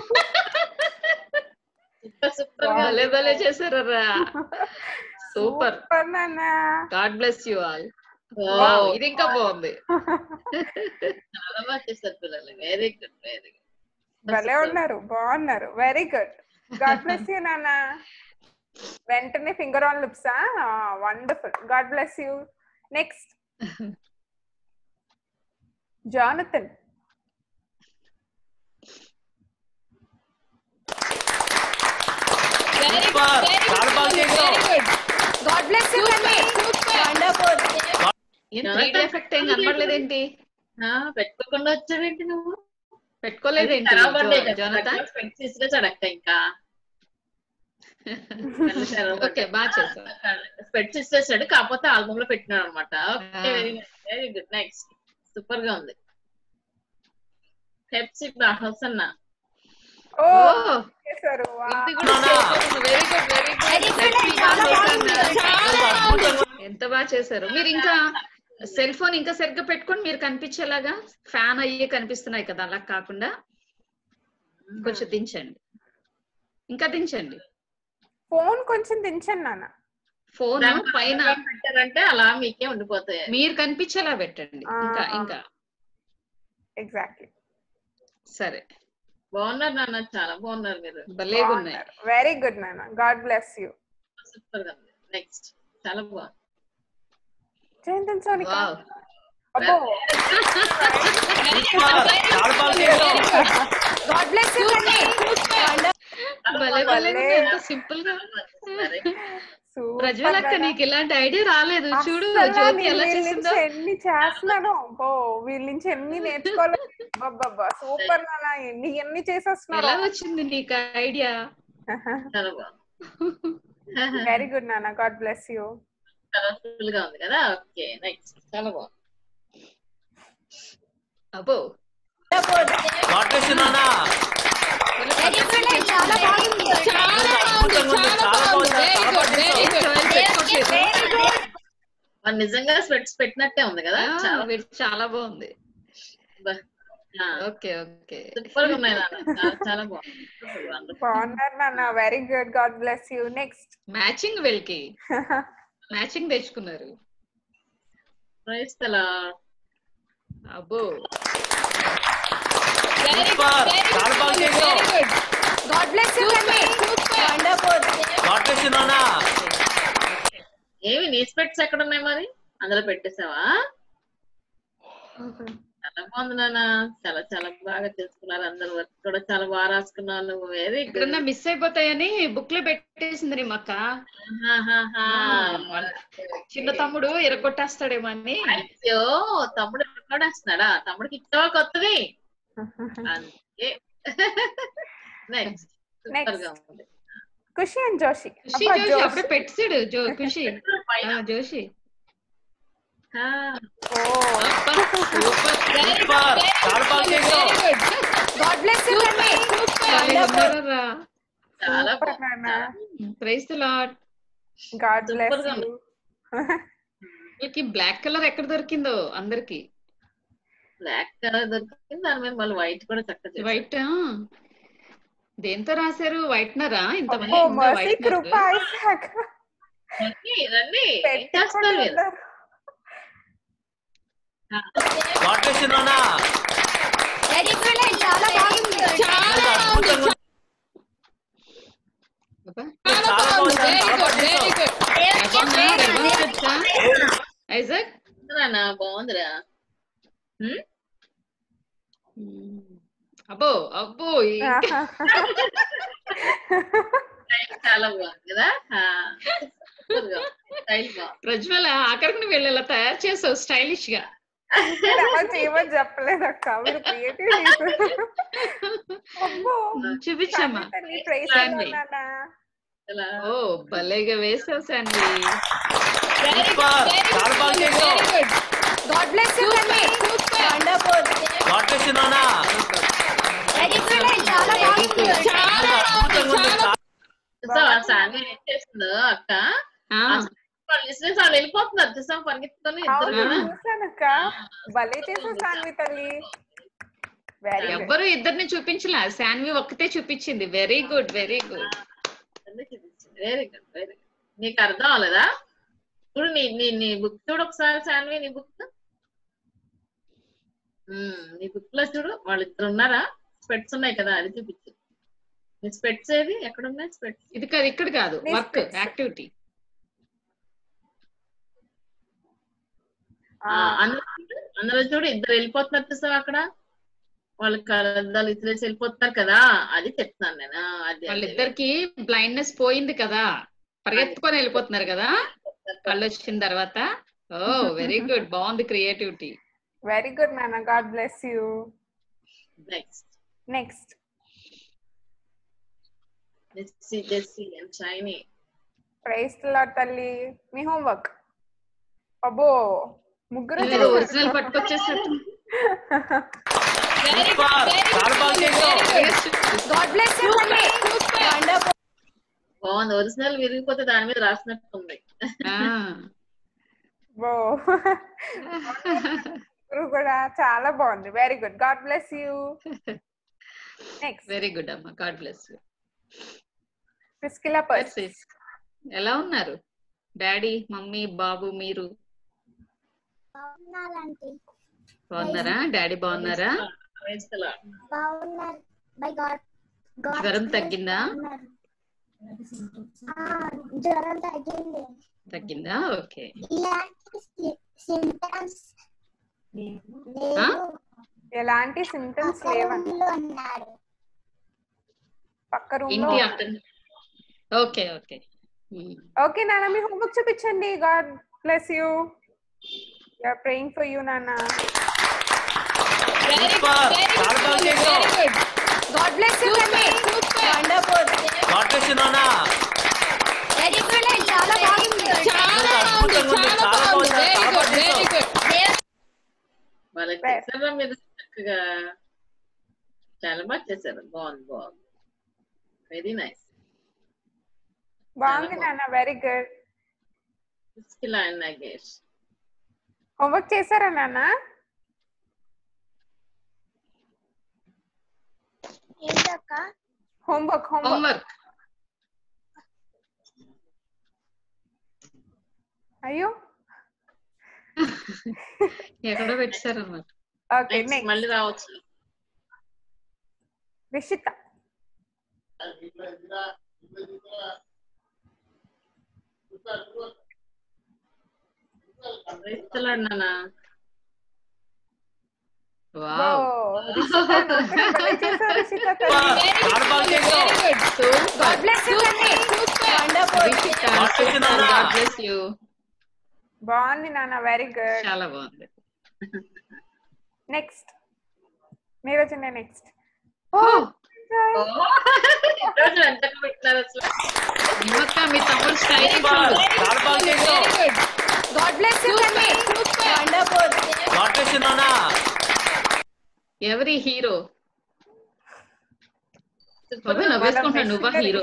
J: సూపర్
G: భలే భలే చేశారా. Super, God bless you all. ఇది ఇంకా బాగుంది,
J: చాలా బాగా చేశారు పిల్లలు. వెరీ గుడ్, వెరీ గుడ్,
B: భలే ఉన్నారు, బాగున్నారు. Very good, God bless you నాన్న. వెంటనే finger on Lipsa, wonderful, God bless you. Next Jonathan.
G: Effect ఏం కనపడలేదేంటి?
J: పెట్టుకోకుండా వచ్చావేంటి నువ్వు?
G: పెట్టుకోలేదేంటి జానథన్?
J: చడక్క ఇంకా
G: బాగా చేశాడు,
J: స్పెట్స్ ఇచ్చేసాడు, కాకపోతే ఆల్బమ్ లో పెట్టినాడు అనమాట. Okay, very good. Next super గా ఉంది. పెప్సీ బాహస్ అన్న.
G: ఎంత బాగా చేశారు మీరు. ఇంకా సెల్ ఫోన్ ఇంకా సరిగ్గా పెట్టుకొని మీరు కనిపించేలాగా, ఫ్యాన్ అయ్యే కనిపిస్తున్నాయి కదా, అలా కాకుండా కొంచెం దించండి, ఇంకా దించండి.
B: ఫోన్ కొంచెం దించండి నాన్న.
G: ఫోన్ పైన
J: పెట్టారంటే అలా మీకే ఉండిపోతాయి,
G: మీరు కనిపించేలా పెట్టండి. ఇంకా ఇంకా
B: ఎగ్జాక్ట్లీ.
G: సరే,
J: బాగున్నారు నాన్న, చాలా బాగున్నారు మీరు,
G: భలేగా ఉన్నారు.
B: వెరీ గుడ్ నాన్న, గాడ్ బ్లెస్ యూ.
J: సూపర్ గా ఉంది. నెక్స్ట్ చాలా బాగుంది.
B: జయంతన్
G: అబ్బో,
B: గాడ్ బ్లెస్ యూ.
G: భలే భలే ఎంత సింపుల్ గా. ప్రజ్వలక్క నీకు ఇలాంటి ఐడియా రాలేదు చూడు, జ్యోతి ఎలా చేసిందో.
B: ఎన్ని చేస్తున్నాను, అబ్బో వీళ్ళ నుంచి ఎన్ని నేర్చుకోవాలి. సూపర్ నాన్న, ఎన్ని ఎన్ని చేసేస్తున్నారు.
G: ఎలా వచ్చింది నీకు ఐడియా?
B: వెరీ గుడ్ నాన్న, గాడ్ బ్లెస్ యూ.
J: కలర్ఫుల్ గా ఉంది కదా. ఓకే, నెక్స్ట్ చాలా బాగుంది.
G: అబ్బో,
E: చాలా బాగుంది, చాలా బాగుంది. Very good, very good.
J: మరి నిజంగా స్వెట్స్ పెట్టినట్టే ఉంది కదా చాలా
G: చాలా బాగుంది. ఓకే ఓకే
J: సూపర్ గా ఉన్నాయి నాన్న, చాలా చాలా బాగుంది.
B: బాగున్నారు నాన్న, very good, God bless you. Next
G: matching వీళ్ళకి మ్యాచింగ్ తెచ్చుకున్నారు.
J: Praise the Lord.
G: అబ్బో
H: సూపర్ చాలా బాగా చేసావు.
B: గాడ్ బ్లెస్ యూ కన్నీ. వండర్ఫుల్.
H: గాడ్ బ్లెస్ యూ నాన్న.
J: ఏమి నీ స్పెట్స్ ఎక్కడ ఉన్నాయి మరి? అందులో పెట్టేసావా? చాలా బాగుంది నాన్న, చాలా చాలా బాగా తెలుసుకున్నారు. అందరు వర్క్ కూడా చాలా బాగా రాసుకున్నాను. Very good.
G: మిస్ అయిపోతాయని బుక్ లో పెట్టేసింది మా అక్క. చిన్న తమ్ముడు ఎరగొట్టేస్తాడేమో అని.
J: అయ్యో తమ్ముడు ఎరగొట్టేస్తున్నాడా? తమ్ముడికి ఇచ్చావా కొత్తది? అందుకే నెక్స్ట్ సూపర్ గా ఉంది.
B: ఖుషి అండ్ జోషి.
G: ఖుషి జోషి అప్పుడే పెట్టాడు. జో ఖుషి జోషి.
H: చాలా బాగా చేసావు.
B: గాడ్ బ్లెస్ యూ కన్నీ.
J: చాలా
G: praise the Lord.
B: God bless you.
G: వీళ్ళకి బ్లాక్ కలర్ ఎక్కడ దొరికిందో అందరికి.
J: బ్లాక్ కలర్ దొరికింది, దాని మీద మళ్ళీ వైట్ కూడా చక్కగా.
G: వైట్ దేంతో రాశారు? వైట్నరా? ఇంతమంది
J: రండి
G: ఐజాక్
J: బాగుందిరా.
G: అబ్బో అబ్బో
J: చాలా బాగుంది కదా.
G: ప్రజ్వల ఆఖరికి నువ్వు వెళ్ళి తయారు చేసావు స్టైలిష్ గా.
B: చేయమని చెప్పలేదు అక్క, మీరు క్రియేటివ్
G: చూపించమ్మా. ఓ భలేగా వేసావు శాన్వి.
H: చాలా బాగా చేసావు.
B: గాడ్ బ్లెస్ యూ కన్నీ. వండర్ఫుల్.
H: గాడ్ బ్లెస్ యూ నాన్న.
B: Very good. చాలా బాగుంది.
J: శాన్వి ఏం చేస్తుందో అక్క, వాళ్ళు వెళ్ళిపోతున్నారు చూసాం పరిగెత్తుకొని.
B: చూసానక్క, భలే చేసావు శాన్వి తల్లి.
G: ఎవ్వరు ఇద్దరిని చూపించలే, శాన్వి ఒక్కతే చూపించింది. Very good very good
J: very good very good. నీకు అర్థం అవ్వలేదా? ఇప్పుడు నీ నీ నీ బుక్ చూడు ఒకసారి శాన్వి, నీ బుక్ నీ బుక్ లో చూడు. వాళ్ళు ఇద్దరు ఉన్నారా? స్పెట్స్ ఉన్నాయి కదా, అది చూపించు. నీ స్పెట్స్ ఏది? ఎక్కడ ఉన్నాయి స్పెట్స్?
G: ఇది కాదు, ఇక్కడ కాదు, వర్క్ యాక్టివిటీ.
J: అందులో చూడు ఇద్దరు వెళ్ళిపోతున్నారు చూసావు అక్కడ, వాళ్ళకి కలద్దాలు ఇద్దరు వెళ్ళిపోతున్నారు కదా, అది చెప్తున్నాను నేను. అది
G: వాళ్ళిద్దరికి బ్లైండ్నెస్ పోయింది కదా, పరిగెత్తుకొని వెళ్ళిపోతున్నారు కదా కళ్ళు వచ్చిన తర్వాత. ఓ వెరీ గుడ్, బాగుంది క్రియేటివిటీ.
B: వెరీ గుడ్ నాన్న, God bless you.
J: Next
B: next
J: Jessie Jessie and Shiny.
B: Praise the Lord తల్లి. మీ హోంవర్క్. అబ్బో ముగ్గురు
G: ఒరిజినల్ పట్టుకొచ్చేసట్టు.
B: గాడ్ బ్లెస్ యూ తల్లి. వండర్ఫుల్.
J: బాగుంది. ఒరిజినల్ విరిగిపోతే దాని మీద రాసినట్టుంది.
B: ఓ కూడా చాలా బాగుంది. Very good, God bless you. Next.
G: Very good అమ్మా, God bless you.
B: Priscilla Persis.
G: ఎలా ఉన్నారు డాడీ, మమ్మీ, బాబు? మీరు బాగున్నారా? డాడీ బాగున్నారా? జ్వరం తగ్గిందా?
C: జ్వరం తగ్గింది.
G: తగ్గిందా? ఓకే.
B: ఎలాంటి సింప్టమ్స్ లేవండి. పక్క రూమ్ లో.
G: ఓకే ఓకే
B: ఓకే నాన్న, మీ హోంవర్క్ చూపించండి. God bless you. We are praying for you నాన్న. గాడ్ బ్లెస్ యూ కన్నీ. వండర్ఫుల్.
H: గాడ్ బ్లెస్ యూ నాన్న.
B: Very good. చాలా బాగుంది.
E: చాలా బాగుంది. చాలా బాగుంది. Very good very good.
J: వాళ్ళకి ఎక్స్ట్రా మీద చక్కగా చాలా బాగా చేశారు. బాగుంది బాగుంది. Very nice.
B: బాగుంది నాన్న, very good.
J: Priscilla and Nagesh.
B: Homework చేశారా నాన్న?
C: ఏంటక్క?
B: హోంవర్క్ హోంవర్క్
G: హోంవర్క్
B: అయ్యో
G: ఎక్కడో పెట్టారన్నమాట.
B: ఓకే నెక్స్ట్
J: మళ్ళీ రావచ్చు.
B: రిషిత.
J: ఇస్తున్నాడు నాన్న.
G: వావ్
B: రిషిత నువ్వు కూడా భలే చేసావు రిషిత తల్లి. God bless you తల్లి.
G: God bless you.
B: బాగుంది నాన్న, వెరీ గుడ్.
G: చాలా బాగుంది.
B: Next Neeraja next.
G: నిమ్మక్క మీ తమ్ముడు స్టైల్ చూడు.
B: God bless you తల్లి.
G: ఎవరి హీరో? నవ్వేసుకుంటాను. నువ్వా హీరో?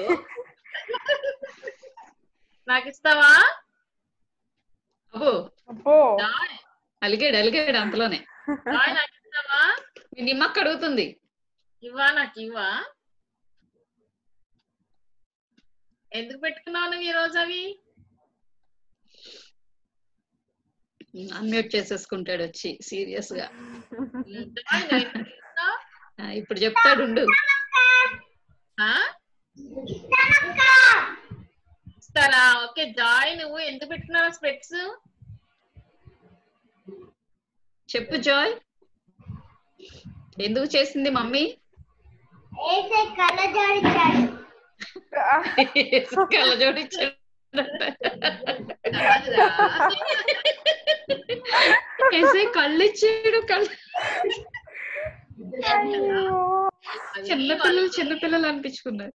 J: నాకు ఇస్తావా?
G: అబ్బో
B: అబ్బో
G: అలిగాడు అలిగాడు అంతలోనే.
J: నాకు ఇస్తావా?
G: మీ నిమ్మక్క అడుగుతుంది.
J: ఇవ్వా నాకు ఇవ్వా? ఎందుకు పెట్టుకున్నావు నువ్వు ఈ రోజు అవి?
G: అన్మ్యూట్ చేసేసుకుంటాడు వచ్చి సీరియస్ గా. ఇప్పుడు చెప్తాడు ఉండు.
J: ఇస్తారా? ఓకే జాయ్, నువ్వు ఎందుకు పెట్టుకున్నావు స్పెట్స్?
G: చెప్పు జాయ్, ఎందుకు చేసింది మమ్మీ? కళ్ళజోడిచ్చాడు. కళ్ళు ఇచ్చాడు. కళ్ళు చిన్నపిల్లలు చిన్నపిల్లలు అనిపించుకున్నారు.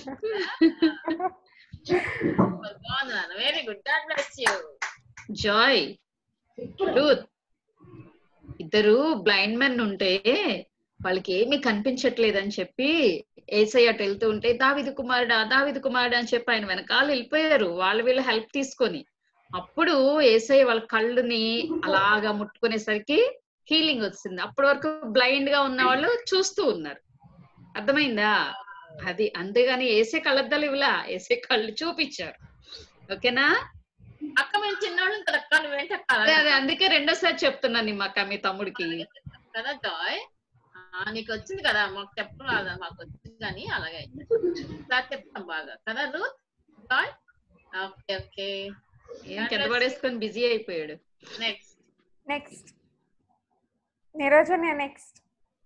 J: Very good. God bless you.
G: Joy, Ruth ఇద్దరు బ్లైండ్ మెన్ ఉంటే వాళ్ళకి ఏమీ కనిపించట్లేదని చెప్పి ఏసయ్య అటు వెళ్తూ ఉంటే దావీదు కుమారుడా దావీదు కుమారుడా అని చెప్పి ఆయన వెనకాల వెళ్ళిపోయారు వాళ్ళు వీళ్ళు హెల్ప్ తీసుకొని. అప్పుడు ఏసయ్య వాళ్ళ కళ్ళుని అలాగా ముట్టుకునేసరికి హీలింగ్ వచ్చింది. అప్పటి వరకు బ్లైండ్ గా ఉన్న వాళ్ళు చూస్తూ ఉన్నారు. అర్థమైందా? అది అంతేగాని ఏసే కళ్ళద్దాలు ఇవ్వలా, ఏసే కళ్ళు చూపించారు. ఓకేనా
J: అక్క? మేము చిన్నవాళ్ళం కదా అక్క, నువ్వేంటి అక్క?
G: అదే అందుకే రెండోసారి చెప్తున్నాను నిమ్మక్క మీ తమ్ముడికి
J: కదా జాయ్. నీకు వచ్చింది కదా, మాకు చెప్పడం రాదా? మాకు వచ్చింది కానీ అలాగే సార్ చెప్తాం బాగా కదా రూత్ జాయ్. Okay okay.
G: ఏం కింద పడేసుకొని బిజీ అయిపోయాడు.
J: Next
B: next Neeraja next.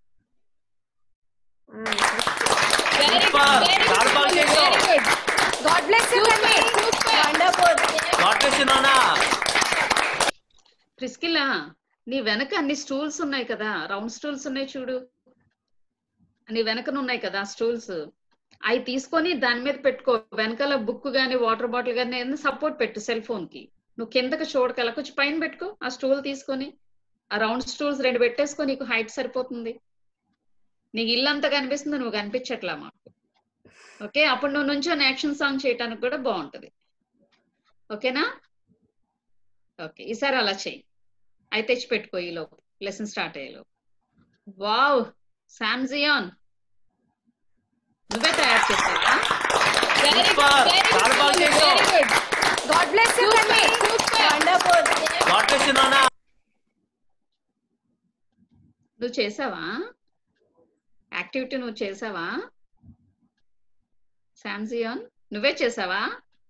B: God bless you తల్లి.
G: ప్రిస్కిల్లా, నీ వెనక అన్ని స్టూల్స్ ఉన్నాయి కదా, రౌండ్ స్టూల్స్ ఉన్నాయి చూడు. నీ వెనకన ఉన్నాయి కదా స్టూల్స్, అవి తీసుకొని దాని మీద పెట్టుకో. వెనకాల బుక్ గానీ వాటర్ బాటిల్ గానీ సపోర్ట్ పెట్టు సెల్ ఫోన్ కి. నువ్వు కిందకి చూడకల కొంచెం పైన పెట్టుకో. ఆ స్టూల్ తీసుకొని ఆ రౌండ్ స్టూల్స్ రెండు పెట్టేసుకో, నీకు హైట్ సరిపోతుంది. నీకు ఇల్లు అంతా కనిపిస్తుంది, నువ్వు కనిపించట్లా మాకు. ఓకే, అప్పుడు నువ్వు నుంచి యాక్షన్ సాంగ్ చేయడానికి కూడా బాగుంటది. ఓకేనా? ఓకే, ఈసారి అలా చెయ్యి. అయితే తెచ్చి పెట్టుకో ఈ లోపు లెసన్ స్టార్ట్ అయ్యేలో. వావ్ శామ్జియాన్, నువ్వే తయారు చేస్తావా?
B: God bless you తల్లి.
G: నువ్వు చేసావా యాక్టివిటీ? నువ్వు చేసావా శామ్జియాన్? నువ్వే చేసావా?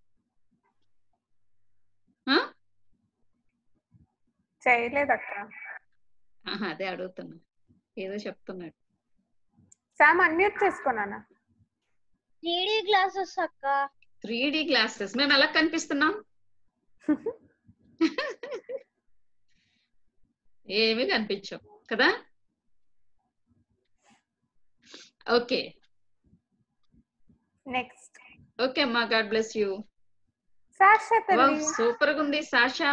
B: చేయలేదక్క.
G: అదే అడుగుతున్నా, ఏదో చెప్తున్నాడు.
B: సామ్ అన్మ్యూట్ చేసుకున్నానా?
C: త్రీ డి గ్లాసెస్ అక్క.
G: త్రీ డి గ్లాసెస్ మేము ఎలా కనిపిస్తున్నాం? ఏమీ కనిపించవు కదా. Okay
B: next.
G: ఓకే అమ్మా, గాడ్ బ్లెస్ యూ.
B: సాషా తల్లి.
G: సూపర్ గా ఉంది సాషా.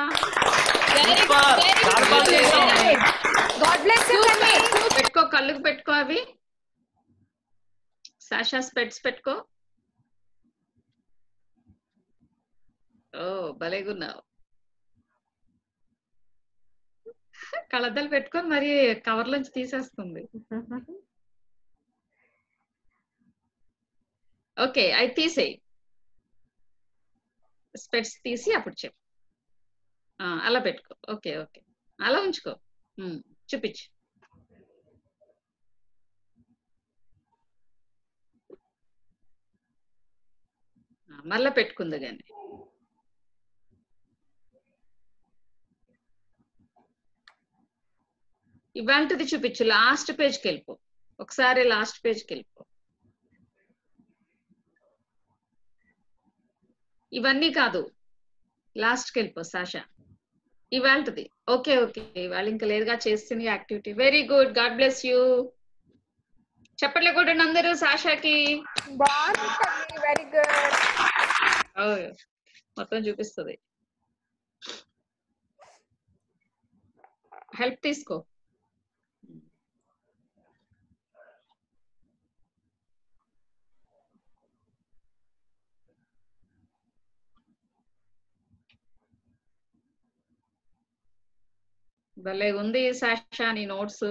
B: God bless you తల్లి.
G: పెట్టుకో, కళ్ళుకు పెట్టుకో అవి. సాషా స్పెట్స్ పెట్టుకో. ఓ భలేగున్నావు. కళ్ళద్దాలు పెట్టుకొని మరి కవర్ లోంచి తీసేస్తుంది. ఓకే అది తీసేయి, స్పెట్స్ తీసి అప్పుడు చెప్పు. ఆ, అలా పెట్టుకో. ఓకే ఓకే అలా ఉంచుకో. ఉమ్, చూపించు. ఆ, మళ్ళా పెట్టుకుంది కానీ. ఇవాళది చూపించు. లాస్ట్ పేజ్కి వెళ్ళిపో, ఒకసారి లాస్ట్ పేజ్కి వెళ్ళిపో. ఇవన్నీ కాదు, లాస్ట్కి వెళ్ళిపో సాషా. ఇవాళది. ఓకే ఓకే ఇవాళ ఇంకా లేదుగా చేస్తుంది activity. Very good, God bless you. చెప్పట్లే కూడా అందరూ సాషాకి.
B: బాగుంది, వెరీ గుడ్.
G: మొత్తం చూపిస్తుంది. హెల్ప్ తీసుకో. భలే ఉంది సాషా నీ నోట్స్.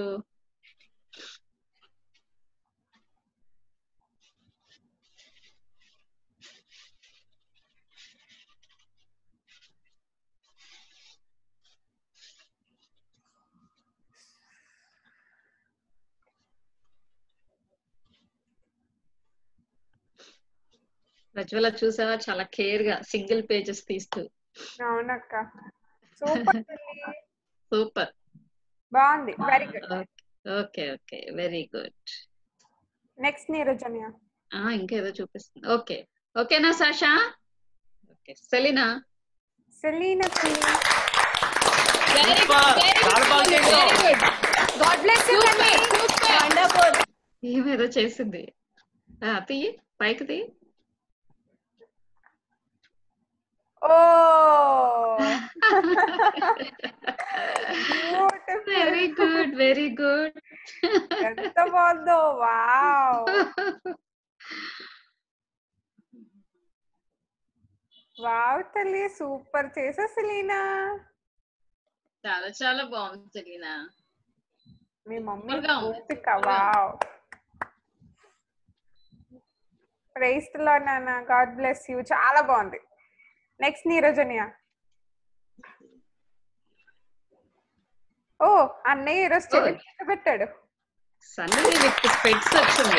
G: ప్రజ్వల చూసావా చాలా కేర్ గా సింగిల్ పేజెస్ తీస్తూ.
B: అవునక్క, సూపర్.
G: సూపర్,
B: బాగుంది, very good.
G: Okay okay very good.
B: Next నీరజన్య.
G: ఆ ఇంకేదో చూపిస్తుంది. ఓకే ఓకేనా Sasha? Okay Selina.
B: Selina
H: very good very good.
B: God bless you.
H: Wonderful.
G: ఏమేదో చేసింది. ఆ తీయి, పైకి తీయి.
B: Oh
G: very good very good.
B: ఎంత బాగుందో. వావ్ వావ్ తల్లి, సూపర్ చేసా సెలీనా.
J: చాలా చాలా బాగుంది సెలీనా.
B: మీ మమ్మీ ఓపిక. వావ్, ప్రైజ్ ది లార్డ్ నాన్న. God bless you. చాలా బాగుంది. నెక్స్ట్ నీరజన్య. ఓ అన్నయ్య ఈరోజు చెల్లి పెట్టాడు.
G: సన్నీ విత్ స్పెట్స్ వచ్చింది.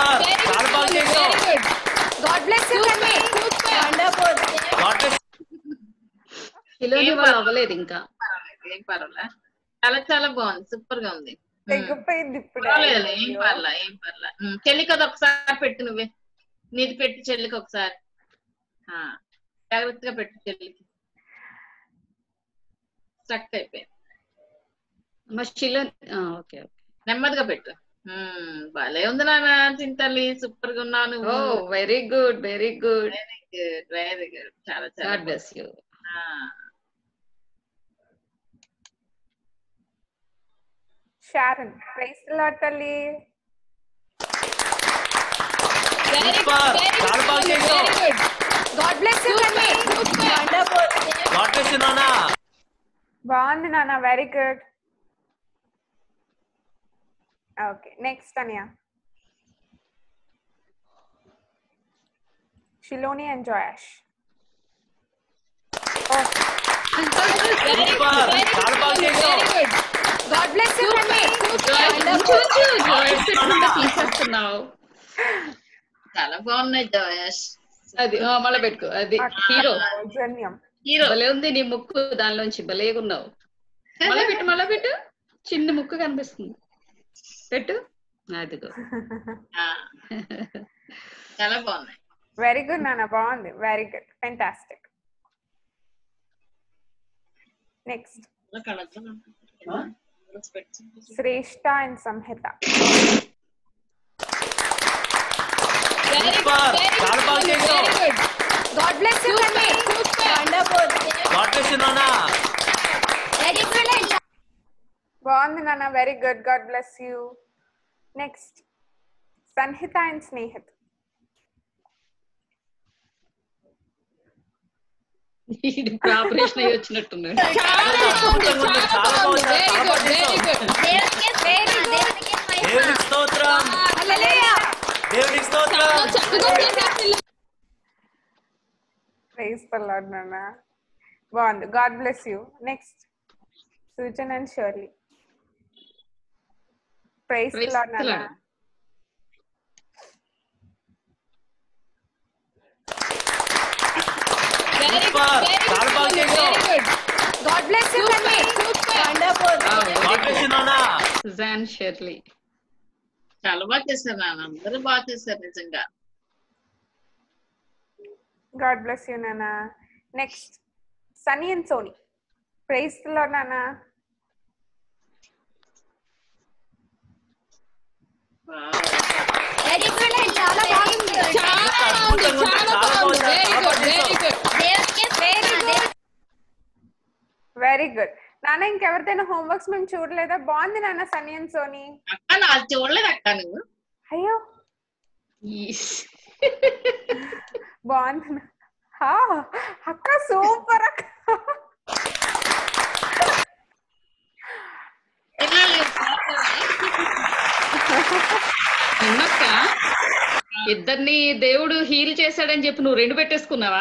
B: God bless you.
H: వండర్ఫుల్.
G: కిలోని వాళ్ళు అవ్వలేదు ఇంకా.
J: ఏం పర్వాలే, చాలా చాలా బాగుంది, సూపర్ గా ఉంది.
B: తెగిపోయింది ఇప్పుడు.
J: పర్వాలేదు, ఏం పర్లా ఏం పర్లా. చెల్లికి అది ఒకసారి పెట్టు, నువ్వే నీది పెట్టి చెల్లికి ఒకసారి. జాగ్రత్తగా పెట్టు చెల్లికి. స్ట్రక్ అయిపోయింది.
G: ఓకే
J: నెమ్మదిగా పెట్టు. భలే ఉంది నాన్న చింతల్లి, సూపర్ గా ఉన్నాను.
G: Oh very good very good
J: very good very good. చాలా చాలా
G: God bless you.
B: Sharon. Praise the Lord తల్లి.
H: Very good very good.
B: God bless you.
H: Wonderful.
M: God bless you నాన్న.
B: బాగుంది నాన్న, very good. Okay next Anya. Shiloni and Joash.
H: Very good very good.
B: God bless you.
G: తీసేస్తున్నావు.
J: చాలా బాగున్నాయి Joash.
G: అది మళ్ళీ పెట్టుకో. అది హీరో
J: హీరో
G: భలే ఉంది నీ ముక్కు, దానిలోంచి భలేగా ఉన్నావు. మళ్ళీ పెట్టు మళ్ళీ పెట్టు. చిన్న ముక్కు కనిపిస్తుంది, పెట్టు. అదిగో
J: చాలా బాగున్నాయి.
B: వెరీ గుడ్ నాన్న, బాగుంది, very good, fantastic. Next Shreshta and Samhita.
H: Very good very good.
B: God bless you.
H: Wonderful.
M: God bless you నాన్న.
H: ఎక్సలెంట్.
B: బాగుంది నాన్న, very good, God bless you. Next Samhita and Snehith.
G: ఇప్పుడు ఆపరేషన్ అయ్యి వచ్చినట్టున్నాడు.
M: దేవునికి స్తోత్రం దేవునికి స్తోత్రం.
B: ప్రైజ్ ద లార్డ్ నాన్న. బాగుంది. God bless you. Next Susan and Shirley. Praise the Lord నాన్న.
E: Very good, very good, very good. God bless you, Tanvi. Wonderful.
M: God bless you, Nana.
G: Suzanne Shirley.
J: చాలా బాగా చేశారు నాన్న, అందరూ బాగా చేశారు నిజంగా.
B: గాడ్ బ్లెస్ యూ నాన్న. Next Sunny and Sony. Praise the Lord నాన్న.
E: Very good. చాలా బాగుంది. చాలా బాగుంది. చాలా బాగుంది. Very good, very good.
B: Very good నాన్న. ఇంకెవరిదైనా హోంవర్క్స్ మేము చూడలేదా? బాగుంది నాన్న సన్నీ అండ్ సోనీ.
J: అక్క నాకు చూడలేదు అక్క నువ్వు.
B: అయ్యో బాగుంది అక్క, సూపర్ అక్క.
G: నిన్నక్క ఇద్దరిని దేవుడు హీల్ చేశాడని చెప్పి నువ్వు రెండు పెట్టేసుకున్నావా?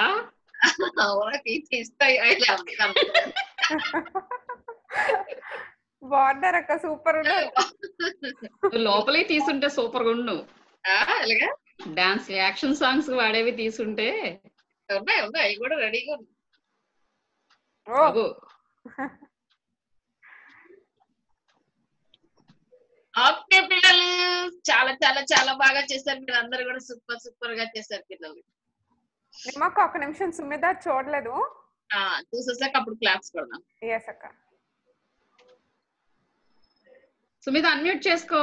B: బాగున్నారు అక్క, సూపర్ ఉన్నారు.
G: లోపలే తీసుంటే సూపర్ గా ఉండు. డాన్స్ యాక్షన్ సాంగ్స్ వాడేవి తీసుంటే
J: ఉన్నాయి ఉన్నాయి అవి కూడా రెడీగా ఉంది. ఓకే పిల్లలు, చాలా చాలా చాలా బాగా చేశారు మీరు అందరు కూడా. సూపర్ సూపర్ గా చేశారు పిల్లలు.
B: నిమ్మక్క ఒక నిమిషం, సుమిత చూడలేదు.
J: చూసేసాక అప్పుడు క్లాప్స్ కొడదాం.
B: ఎస్ అక్క.
G: సుమిత అన్మ్యూట్ చేసుకో.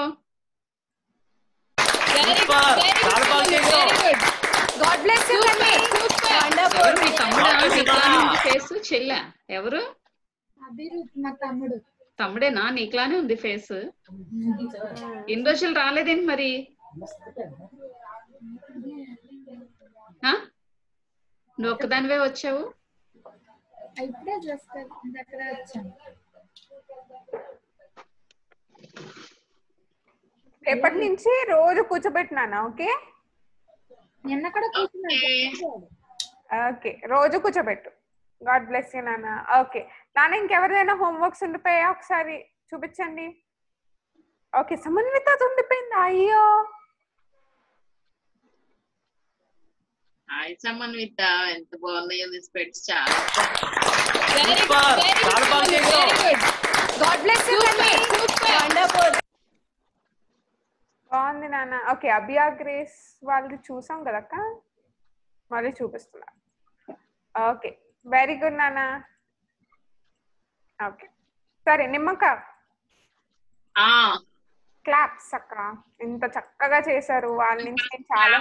E: Very good, very good, very good. God bless you, Tanvi. Wonderful.
G: మీ తమ్ముడు ఫేస్ చెల్ల ఎవరు?
C: మా తమ్ముడు.
G: తమ్ముడేనా? నీకులానే ఉంది ఫేస్. ఇన్ని రోజులు రాలేదేంటి మరి? నువ్వు ఒక్కదానివే వచ్చావు?
C: ఇప్పుడే జస్ట్ దగ్గర వచ్చాను.
B: రేపటి నుంచి రోజు కూర్చోబెట్టినానా? ఓకే
C: నిన్న కూడా కూర్చున్నాడు.
B: ఓకే రోజు కూర్చోబెట్టు. గాడ్ బ్లెస్ యూ నాన్న. ఓకే నాన్న, ఇంకెవరిదైనా హోంవర్క్స్ ఉండిపోయా ఒకసారి చూపించండి. ఓకే సమన్విత ఉండిపోయింది. అయ్యో
J: హాయ్ సమన్విత, ఎంత బాగున్నాయో నీ స్పెట్స్. చాలా
E: Very good, very good, very good. God bless you, Tanvi. Wonderful.
B: బాగుంది నాన్న. ఓకే అభియా గ్రేస్ వాళ్ళది చూసాం కదక్క, మళ్ళీ చూపిస్తున్నా. ఓకే వెరీ గుడ్ నాన్న. ఓకే సరే నిమ్మక్క క్లాప్స్ అక్క. ఇంత చక్కగా చేశారు, వాళ్ళ నుంచి నేను చాలా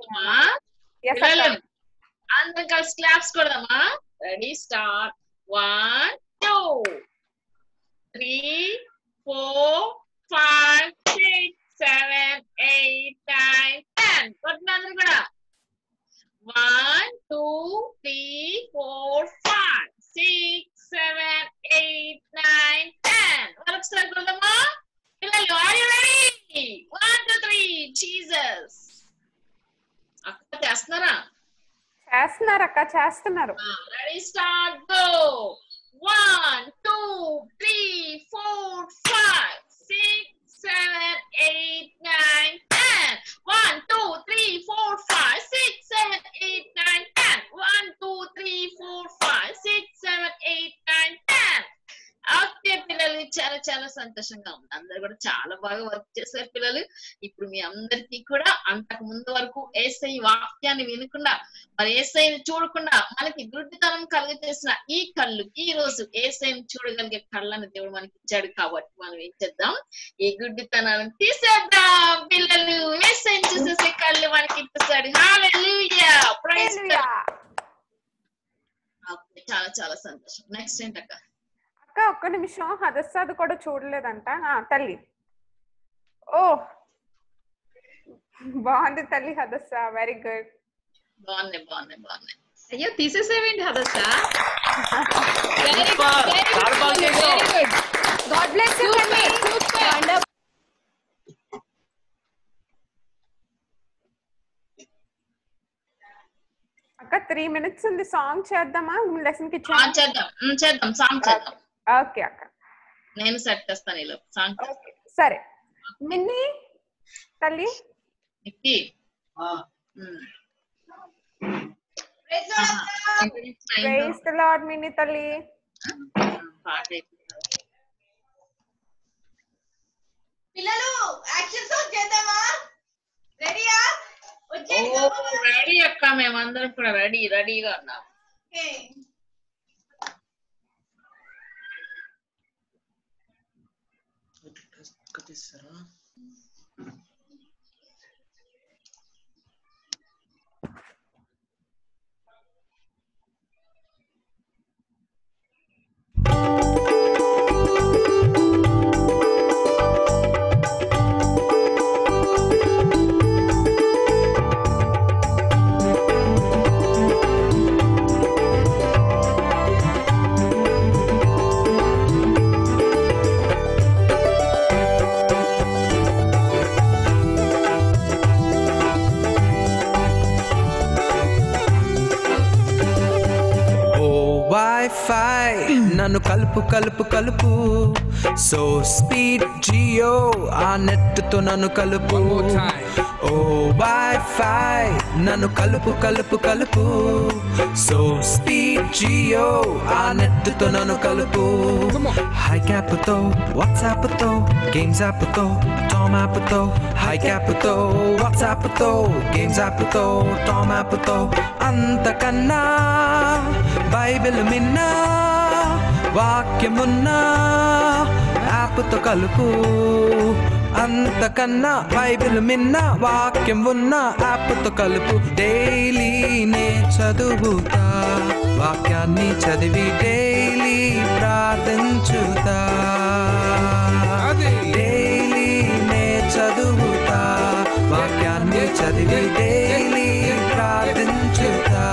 J: అందరం కలిసి క్లాప్స్ కొడదామా? Ready start. One two three four five six seven eight nine ten. కొట్టిన అందరు కూడా. One two three four five six seven eight nine ten. మరొకసారి కొడదామా పిల్లలు? Are you ready? One two three Jesus. అక్క చేస్తున్నారా?
B: చేస్తున్నారు అక్క, చేస్తున్నారు.
J: Ready start go. One two three four five six seven eight nine ten. One two three four five six seven eight nine ten. One two three four five six seven eight nine ten. Okay పిల్లలు, చాలా చాలా సంతోషంగా ఉంది. అందరు కూడా చాలా బాగా work చేశారు పిల్లలు. ఇప్పుడు మీ అందరికీ కూడా అంతకు ముందు వరకు యేసయ్య వాక్యాన్ని వినకుండా, మరి యేసయ్యని చూడకుండా మనకి గుడ్డితనం కలిగజేసిన ఈ కళ్ళు, ఈ రోజు యేసయ్యని చూడగలిగే కళ్ళని దేవుడు మనకి ఇచ్చాడు. కాబట్టి మనం ఏం చేద్దాం? ఈ గుడ్డితనాన్ని తీసేద్దాం పిల్లలు. యేసయ్యని చూసేసే కళ్ళు మనకి ఇచ్చేసాడు. Hallelujah, praise God. చాలా చాలా సంతోషం. నెక్స్ట్ ఏంటక్క?
B: అక్క ఒక్క నిమిషం, హదస్సాది కూడా చూడలేదంట తల్లి. ఓ బాగుంది తల్లి హదస్సా, వెరీ గుడ్.
J: బాగున్నాయి బాగున్నాయి బాగున్నాయి.
G: అయ్యో తీసేసేవేంటి హదర్శ?
E: Very good very good God bless you Tanvi super.
B: అక్క త్రీ మినిట్స్ ఉంది, సాంగ్ చేద్దామా? లెసన్ కి
J: చేద్దాం చేద్దాం సాంగ్ చేద్దాం.
B: ఓకే అక్క
J: నేను సెట్ చేస్తాను ఇలా సాంగ్.
B: సరే మిన్ని తల్లి ప్రైజ్ ది లార్డ్ మిన్ని తల్లి.
D: పిల్లలు యాక్షన్ సాంగ్ చేద్దామా? రెడీయా?
J: రెడీ అక్క, మేమందరం కూడా రెడీ రెడీగా ఉన్నాం.
F: నన్ను కలుపు కలుపు కలుపు సో స్పీడ్ జియో ఆ నెట్ తో నన్ను కలుపు ఓ వైఫై నన్ను కలుపు కలుపు కలుపు సో స్పీడ్ జియో ఆ నెట్ తో నన్ను కలుపు హై క్యాప్ తో వాట్సాప్ తో గేమ్స్ యాప్ తో టామ్ యాప్ తో హై క్యాప్ తో వాట్సాప్ తో గేమ్స్ యాప్ తో టామ్ యాప్ తో అంతకన్నా బైబిల్ మిన్నా వాక్యమున్నా యాప్తో కలుపు అంతకన్నా బైబిల్ మిన్న వాక్యం ఉన్న యాప్తో కలుపు డైలీ నే చదువుతా వాక్యాన్ని చదివి డైలీ ప్రార్థించుతా డైలీ నే చదువుతా వాక్యాన్ని చదివి డైలీ ప్రార్థించుతా.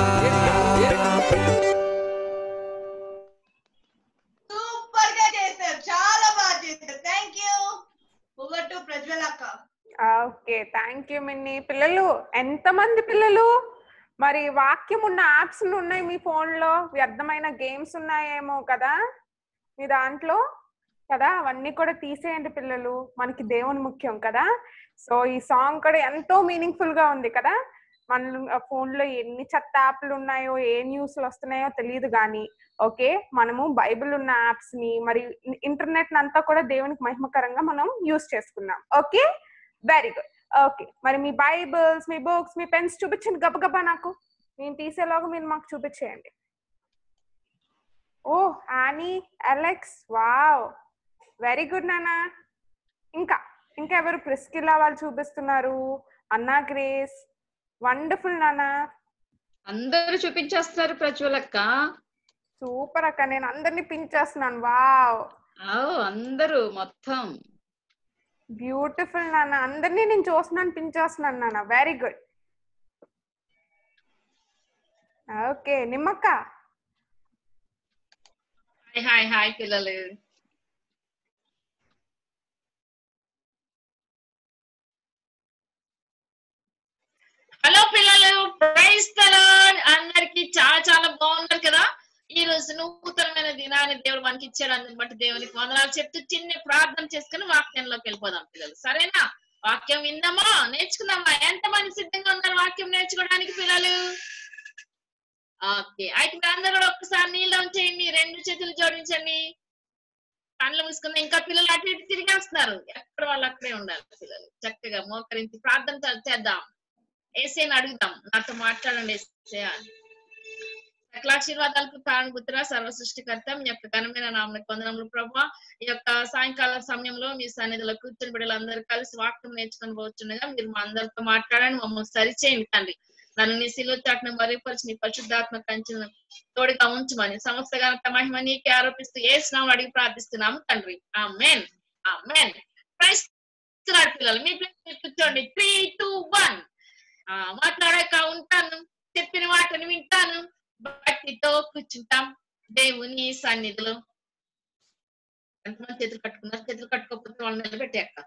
D: సూపర్ గా చేశారు, చాలా బాగా చేశారు. Thank you. Over to Prajwal అక్క.
B: Okay thank you Minnie. పిల్లలు ఎంతమంది పిల్లలు మరి వాక్యం ఉన్న యాప్స్ ఉన్నాయి మీ ఫోన్ లో? వ్యర్థమైన గేమ్స్ ఉన్నాయేమో కదా మీ దాంట్లో కదా, అవన్నీ కూడా తీసేయండి పిల్లలు. మనకి దేవుని ముఖ్యం కదా. సో ఈ సాంగ్ కూడా ఎంతో మీనింగ్ఫుల్ గా ఉంది కదా. మన ఫోన్ లో ఎన్ని చెత్త యాప్లు ఉన్నాయో, ఏ న్యూస్లు వస్తున్నాయో తెలియదు కానీ ఓకే మనము బైబిల్ ఉన్న యాప్స్ ని మరి ఇంటర్నెట్ అంతా కూడా దేవునికి మహిమకరంగా మనం యూజ్ చేసుకున్నాం. Okay very good. ఓకే మరి మీ బైబిల్స్, మీ బుక్స్, మీ పెన్స్ చూపించండి గబగబా. నాకు నేను తీసేలాగా మీరు మాకు చూపించేయండి. Oh Annie, Alex, wow very good నానా. ఇంకా ఇంకా ఎవరు? ప్రిస్కిల్లా వాళ్ళు చూపిస్తున్నారు, అన్నా గ్రేస్, వండర్ఫుల్ నానా.
G: అందరూ చూపించేస్తారు ప్రజ్వల్ అక్క.
B: సూపర్ అక్క, నేను అందరినీ పించేస్తున్నాను. వావ్
G: అందరూ మొత్తం
B: బ్యూటిఫుల్ నాన్న. అందరినీ నేను చూస్తున్నాను, పించేస్తున్నాను నాన్న. Very good. ఓకే నిమ్మక్క.
J: హాయ్ హాయ్ హాయ్ పిల్లలు. హలో పిల్లలు, ప్రైజ్ ది లార్డ్. అందరికి చాలా చాలా బాగున్నారు కదా. ఈ రోజు నూతనమైన దినాన్ని దేవుడు మనకి ఇచ్చాడు. అందుని బట్టి దేవునికి వందనాలు చెప్తూ చిన్న ప్రార్థన చేసుకుని వాక్యంలోకి వెళ్ళిపోదాం పిల్లలు. సరేనా? వాక్యం విందామా, నేర్చుకుందామా? ఎంతమంది సిద్ధంగా ఉన్నారు వాక్యం నేర్చుకోవడానికి పిల్లలు? ఓకే అయితే మీరు అందరూ కూడా ఒక్కసారి నీళ్ళు చేయండి, రెండు చేతులు జోడించండి, కళ్ళు మూసుకుందాం. ఇంకా పిల్లలు అటు ఇటు తిరిగి వస్తున్నారు, ఎక్కడ వాళ్ళు అక్కడే ఉండాలి పిల్లలు. చక్కగా మోకరించి ప్రార్థన చేద్దాం. ఏసేని అడుగుదాం, నాతో మాట్లాడండి ఏసయ్యా. సకలాశీర్వాదాలకు కారణపుత్ర సర్వ సృష్టికర్త మీ యొక్క ఘనమైన నామమునకు వందనములు ప్రభువా. ఈ యొక్క సాయంకాల సమయంలో మీ సన్నిధిలో కూర్చుని బిడ్డలందరూ కలిసి వాక్యం నేర్చుకొని పోతుండగా మీరు మా అందరితో మాట్లాడండి, మమ్మల్ని సరిచేయండి తండ్రి. నన్ను నీ శిలువ చాటును మరుగుపరిచి నీ పరిశుద్ధాత్మ కంచెను తోడుగా ఉంచమని సమస్త ఘనత మహిమ నీకే ఆరోపిస్తూ యేసు నామమున అడిగి ప్రార్థిస్తున్నాము తండ్రి. Amen amen. Praise the Lord పిల్లలు. మీ ప్లేస్ కూర్చోండి. Three two one. మాట్లాడాక ఉంటాను. చెప్పిన వాటిని వింటాను, భక్తితో కూర్చుంటాం దేవుని సన్నిధిలో. ఎంతమంది చేతులు కట్టుకున్నారు? చేతులు కట్టుకోకపోతే వాళ్ళు నిలబెట్టే అక్క.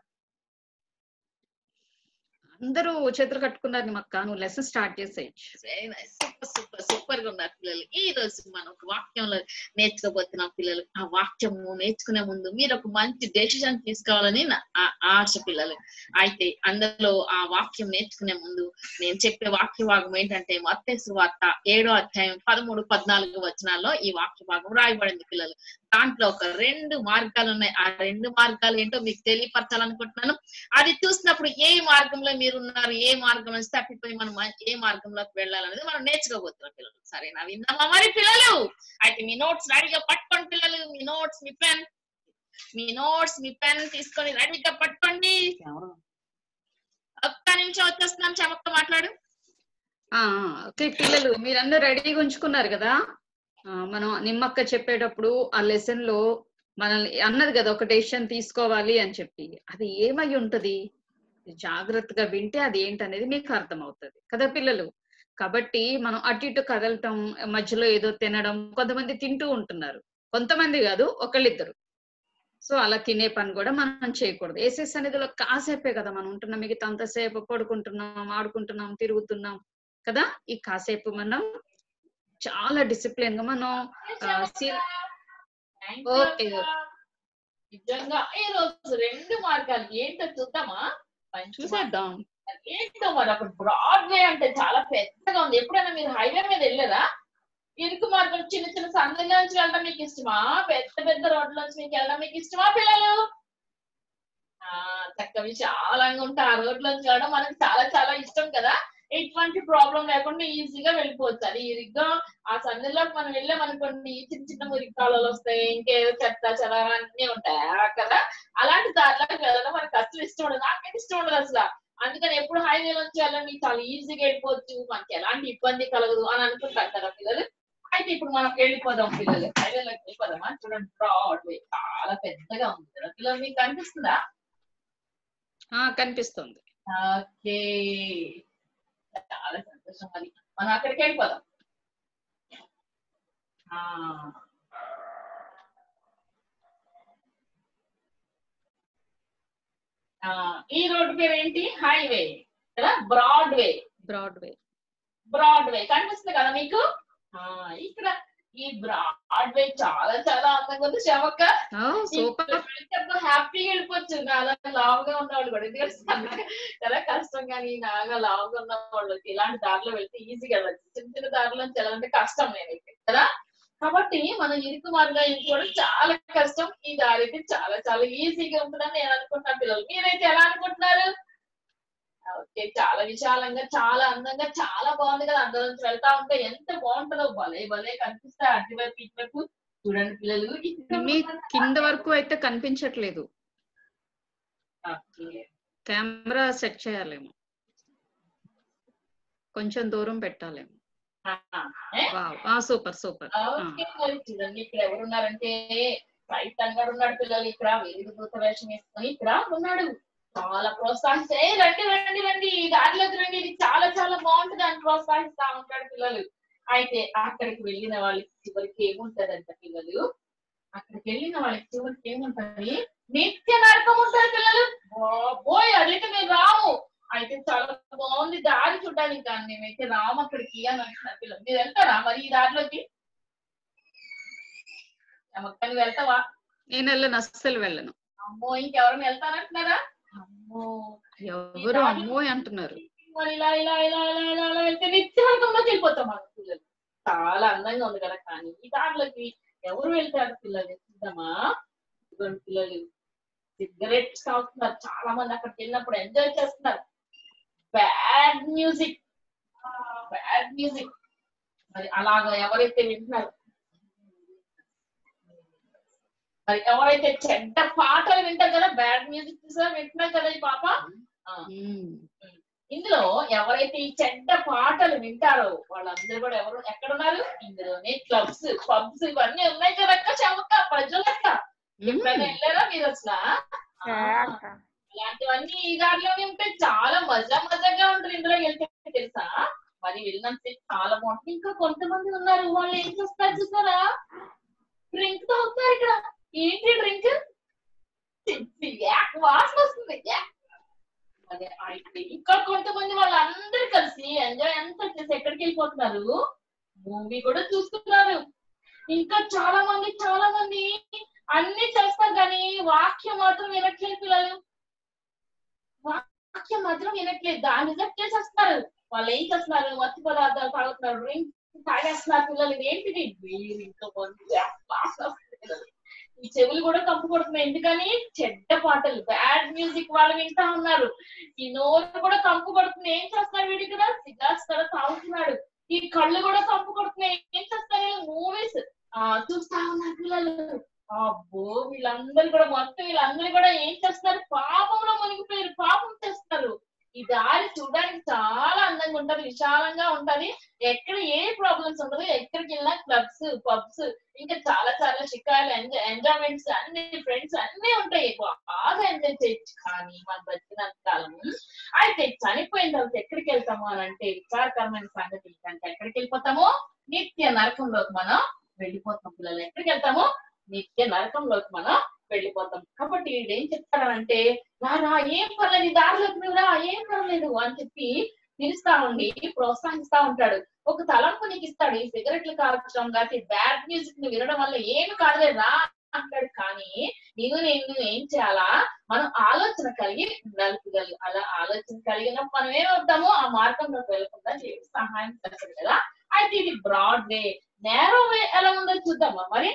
G: అందరూ చేతులు కట్టుకున్నారు నిమ్మక్క, నువ్వు లెసన్ స్టార్ట్ చేసేయచ్చు.
J: Very nice, super super super గా ఉన్నారు పిల్లలు. ఈ రోజు మనం ఒక వాక్యంలో నేర్చుకోబోతున్నాం పిల్లలు. ఆ వాక్యము నేర్చుకునే ముందు మీరు ఒక మంచి డెసిషన్ తీసుకోవాలని నా ఆశ పిల్లలు. అయితే అందులో ఆ వాక్యం నేర్చుకునే ముందు నేను చెప్పే వాక్య భాగం ఏంటంటే మత్తయి సువార్త ఏడో అధ్యాయం పదమూడు పద్నాలుగు వచనాల్లో ఈ వాక్య భాగం రాయబడింది పిల్లలు. దాంట్లో ఒక రెండు మార్గాలు ఉన్నాయి. ఆ రెండు మార్గాలు ఏంటో మీకు తెలియపరచాలనుకుంటున్నాను. అది చూసినప్పుడు ఏ మార్గంలో మీరు ఉన్నారు, ఏ మార్గం నుంచి తప్పిపోయి మనం ఏ మార్గంలోకి వెళ్ళాలనేది మనం నేర్చుకోబోతున్నాం పిల్లలు. సరేనా, విందామా మరి పిల్లలు? అయితే మీ నోట్స్ రెడీగా పట్టుకోండి పిల్లలు. మీ నోట్స్ మీ పెన్ మీ నోట్స్ మీ పెన్ తీసుకొని రెడీగా పట్టుకోండి. ఒక్క నిమిషం వచ్చేస్తున్నాం. చమక్క మాట్లాడు.
G: ఓకే పిల్లలు, మీరందరూ రెడీగా ఉంచుకున్నారు కదా? మనం నిమ్మక్క చెప్పేటప్పుడు ఆ లెసన్ లో మనల్ని అన్నది కదా ఒక డెసిషన్ తీసుకోవాలి అని చెప్పి. అది ఏమై ఉంటది? జాగ్రత్తగా వింటే అది ఏంటనేది మీకు అర్థం అవుతుంది కదా పిల్లలు. కాబట్టి మనం అటు ఇటు కదలటం, మధ్యలో ఏదో తినడం, కొంతమంది తింటూ ఉంటున్నారు, కొంతమంది కాదు ఒకళ్ళిద్దరు. సో అలా తినే పని కూడా మనం చేయకూడదు. ఏసెస్ అనేది కాసేపే కదా మనం ఉంటున్నాం, మిగతా అంతసేపు పడుకుంటున్నాం, ఆడుకుంటున్నాం, తిరుగుతున్నాం కదా. ఈ కాసేపు మనం చాలా డిసిప్లిన్ గా మనం ఓకే
J: నిజంగా ఈ రోజు రెండు మార్గాలు ఏంటో చూద్దామా?
G: చూసేద్దాం.
J: ఏంటో మరి అప్పుడు బ్రాడ్వే అంటే చాలా పెద్దగా ఉంది. ఎప్పుడైనా మీరు హైవే మీద వెళ్ళారా? ఇరుకు మార్గం చిన్న చిన్న సందుల నుంచి వెళ్ళడం మీకు ఇష్టమా? పెద్ద పెద్ద రోడ్ల నుంచి మీకు వెళ్ళడం మీకు ఇష్టమా పిల్లలు? ఆ చక్క విశాలంగా ఉంటే ఆ రోడ్ల నుంచి వెళ్ళడం మనకు చాలా చాలా ఇష్టం కదా. ఎటువంటి ప్రాబ్లం లేకుండా ఈజీగా వెళ్ళిపోవచ్చు. అది ఇరుగ్గా ఆ సందులోకి మనం వెళ్ళామనుకోండి, చిన్న చిన్న మురికాలు వస్తాయి, ఇంకేదో చెత్త చెద అన్నీ ఉంటాయి కదా. అలాంటి దారిలోకి వెళ్ళడం మనకు అసలు ఇష్టం ఉండదు. నాకైతే ఇష్టం ఉండదు అసలు. అందుకని ఎప్పుడు హైవే నుంచి వెళ్ళండి, చాలా ఈజీగా వెళ్ళిపోవచ్చు, మనకి ఎలాంటి ఇబ్బంది కలగదు అని అనుకుంటారు కదా పిల్లలు. అయితే ఇప్పుడు మనం వెళ్ళిపోదాం పిల్లలు, హైవేలోకి వెళ్ళిపోదామా? చూడండి, బ్రాడ్వే చాలా పెద్దగా ఉంది కదా పిల్లలు. మీకు కనిపిస్తుందా?
G: కనిపిస్తుంది.
J: ఓకే, చాలా సంతోషం. మరి మనం అక్కడికి వెళ్ళిపోదాం. ఈ రోడ్డు పేరు ఏంటి? హైవే కదా, బ్రాడ్వే.
G: బ్రాడ్వే
J: బ్రాడ్వే కనిపిస్తుంది కదా మీకు? ఇక్కడ ఈ బ్రాడ్వే చాలా చాలా అందంగా ఉంది. శవక్క హ్యాపీగా వెళ్ళిపోవచ్చు. అలా లావుగా ఉన్నవాళ్ళు కూడా, ఎందుకంటే చాలా కష్టం. కానీ నాగా లావుగా ఉన్న వాళ్ళకి ఇలాంటి దారిలో వెళ్తే ఈజీగా వెళ్ళచ్చు. చిన్న చిన్న దారిలో వెళ్ళాలంటే కష్టం నేనైతే కదా. కాబట్టి మనం ఇరుకు మార్గం ఎంచుకోవడం చాలా కష్టం. ఈ దారి అయితే చాలా చాలా ఈజీగా ఉంటుందని నేను అనుకుంటున్నాను పిల్లలు. మీరైతే ఎలా అనుకుంటున్నారు? ఓకే, చాలా విశాలంగా, చాలా అందంగా, చాలా బాగుంది కదా. అందరి నుంచి వెళ్తా ఉంటే ఎంత బాగుంటుందో, భలే భలే కనిపిస్తాయి అటువైపు ఇటువైపు. చూడండి పిల్లలు,
G: మీ కింద వరకు అయితే కనిపించట్లేదు. కెమెరా సెట్ చేయాలేమో, కొంచెం దూరం పెట్టాలేమో. Super super.
J: చూడండి ఇక్కడ ఎవరున్నారంటే రైతన్ గారు ఉన్నాడు పిల్లలు. ఇక్కడ వెలుగు దూత వేషం వేసుకొని ఇక్కడ ఉన్నాడు. చాలా ప్రోత్సహిస్తే రండి రండి రండి ఈ దారిలోకి రండి, ఇది చాలా చాలా బాగుంటుంది అని ప్రోత్సహిస్తా ఉంటాడు పిల్లలు. అయితే అక్కడికి వెళ్ళిన వాళ్ళకి చివరికి ఏముంటదంట పిల్లలు? అక్కడికి వెళ్ళిన వాళ్ళకి చివరికి ఏముంటది? నిత్య నరకం ఉంటుంది పిల్లలు. బాబోయ్, అదైతే మేము రాము. అయితే చాలా బాగుంది దారి చూడడానికి, కానీ మేమైతే రాము అక్కడికి అని అంటున్నారు పిల్లలు. మీరు వెళ్తారా మరి ఈ దారిలోకి? మొత్తాన్ని వెళ్తావా?
G: నేను వెళ్ళను, అస్సలు వెళ్ళను.
J: అమ్మో, ఇంకెవరైనా వెళ్తానంటున్నారా? అమ్మో,
G: ఎవరు అమ్మో అంటున్నారు.
J: మరి ఇలా ఇలా ఇలా ఇలా ఇలా ఇలా వెళ్తే నిత్యవర్గంలోకి వెళ్ళిపోతాం మన పిల్లలు. చాలా అందంగా ఉంది కదా. కానీ ఈ దారిలోకి ఎవరు వెళ్తారు పిల్లలు? చూద్దామా? పిల్లలు సిగరెట్స్ తాగుతున్నారు చాలా మంది. అక్కడికి వెళ్ళినప్పుడు ఎంజాయ్ చేస్తున్నారు. బ్యాడ్ మ్యూజిక్ బ్యాడ్ మ్యూజిక్ మరి అలాగా ఎవరైతే వింటున్నారు, మరి ఎవరైతే చెడ్డ పాటలు వింటారు కదా, బ్యాడ్ మ్యూజిక్ వింటున్నారు కదా ఈ పాప. ఇందులో ఎవరైతే ఈ చెడ్డ పాటలు వింటారో వాళ్ళందరూ కూడా ఎవరు ఎక్కడున్నారు? ఇందులోనే క్లబ్స్, పబ్స్ ఇవన్నీ ఉన్నాయి కదా చమక్క ప్రజలక్క. ఎప్పుడైనా వెళ్ళారా మీరు అసలు? ఇలాంటివన్నీ ఈ దారిలోనే ఉంటాయి. చాలా మజా మజాగా ఉంటుంది ఇందులో వెళ్తే తెలుసా. మరి వెళ్ళినంతసేపు చాలా బాగుంటుంది. ఇంకా కొంతమంది ఉన్నారు, వాళ్ళు ఏం చేస్తారు చూసారా, డ్రింక్ తాగుతారు. ఇక్కడ ఏంటి డ్రింక్, వాసన వస్తుంది. అదే అయితే ఇంకా కొంతమంది వాళ్ళందరూ కలిసి ఎంజాయ్ అంతా చేసి ఎక్కడికి వెళ్ళిపోతున్నారు, మూవీ కూడా చూస్తున్నారు. ఇంకా చాలా మంది చాలా మంది అన్ని చేస్తారు కానీ వాక్యం మాత్రం వినట్లేదు పిల్లలు, వాక్యం మాత్రం వినట్లేదు. దాన్ని రిజెక్ట్ చేసేస్తున్నారు. వాళ్ళు ఏం చేస్తున్నారు, మత్తి పదార్థాలు తాగుతున్నారు, డ్రింక్ తాగేస్తున్నారు పిల్లలు. ఇది ఏంటిది, ఇంకా ఈ చెవులు కూడా కంపు కొడుతున్నాయి. ఎందుకని, చెడ్డ పాటలు, బ్యాడ్ మ్యూజిక్ వాళ్ళు వింటా ఉన్నారు. ఈ నోరు కూడా కంపు కొడుతుంది. ఏం చేస్తున్నారు వీడి కూడా, సిగార్స్ కూడా తాగుతున్నాడు. ఈ కళ్ళు కూడా కంపు కొడుతున్నాయి. ఏం చేస్తారు, మూవీస్ ఆ చూస్తా ఉన్నారు పిల్లలు. అబ్బో వీళ్ళందరూ కూడా మొత్తం వీళ్ళందరూ కూడా ఏం చేస్తున్నారు, పాపంలో మునిగిపోయారు, పాపం చేస్తున్నారు. ఈ దారి చూడడానికి చాలా అందంగా ఉంటది, విశాలంగా ఉంటది, ఎక్కడ ఏ ప్రాబ్లమ్స్ ఉండదు. ఎక్కడికి వెళ్ళినా క్లబ్స్, పబ్స్, ఇంకా చాలా చాలా షికాయలు, ఎంజాయ్ ఎంజాయ్మెంట్స్, అన్ని ఫ్రెండ్స్ అన్ని ఉంటాయి. బాగా ఎంజాయ్ చేయొచ్చు. కానీ మనం బతికినంత కాలం అయితే చనిపోయిన తర్వాత ఎక్కడికి వెళ్తాము అని అంటే విచారకరమైన సంగతి. అంటే ఎక్కడికి వెళ్ళిపోతాము, నిత్య నరకంలోకి మనం వెళ్ళిపోతాం పిల్లలు. ఎక్కడికి వెళ్తాము, నిత్య నరకంలోకి మనం వెళ్ళిపోతాం. కాబట్టి వీడు ఏం చెప్తారంటే, రా ఏం పర్లేదు, దారిలోకి నువ్వు రా, ఏం పర్లేదు అని చెప్పి పిలుస్తా ఉండి ప్రోత్సహిస్తా ఉంటాడు. ఒక తలంపు నీకు ఇస్తాడు, ఈ సిగరెట్లు కాల్చడం కాబట్టి బ్యాడ్ మ్యూజిక్ ని వినడం వల్ల ఏమి కాదులే రా అంటాడు. కానీ నేను నేను ఏం చేయాలా, మనం ఆలోచన కలిగి నలుపుగలి. అలా ఆలోచన కలిగినప్పుడు మనం ఏమవుతామో ఆ మార్గంలోకి వెళ్ళకుండా దేవుడు సహాయం చేస్తాడు కదా. అయితే ఇది బ్రాడ్ వే, నేరో వే ఎలా ఉందో చూద్దామా మరి.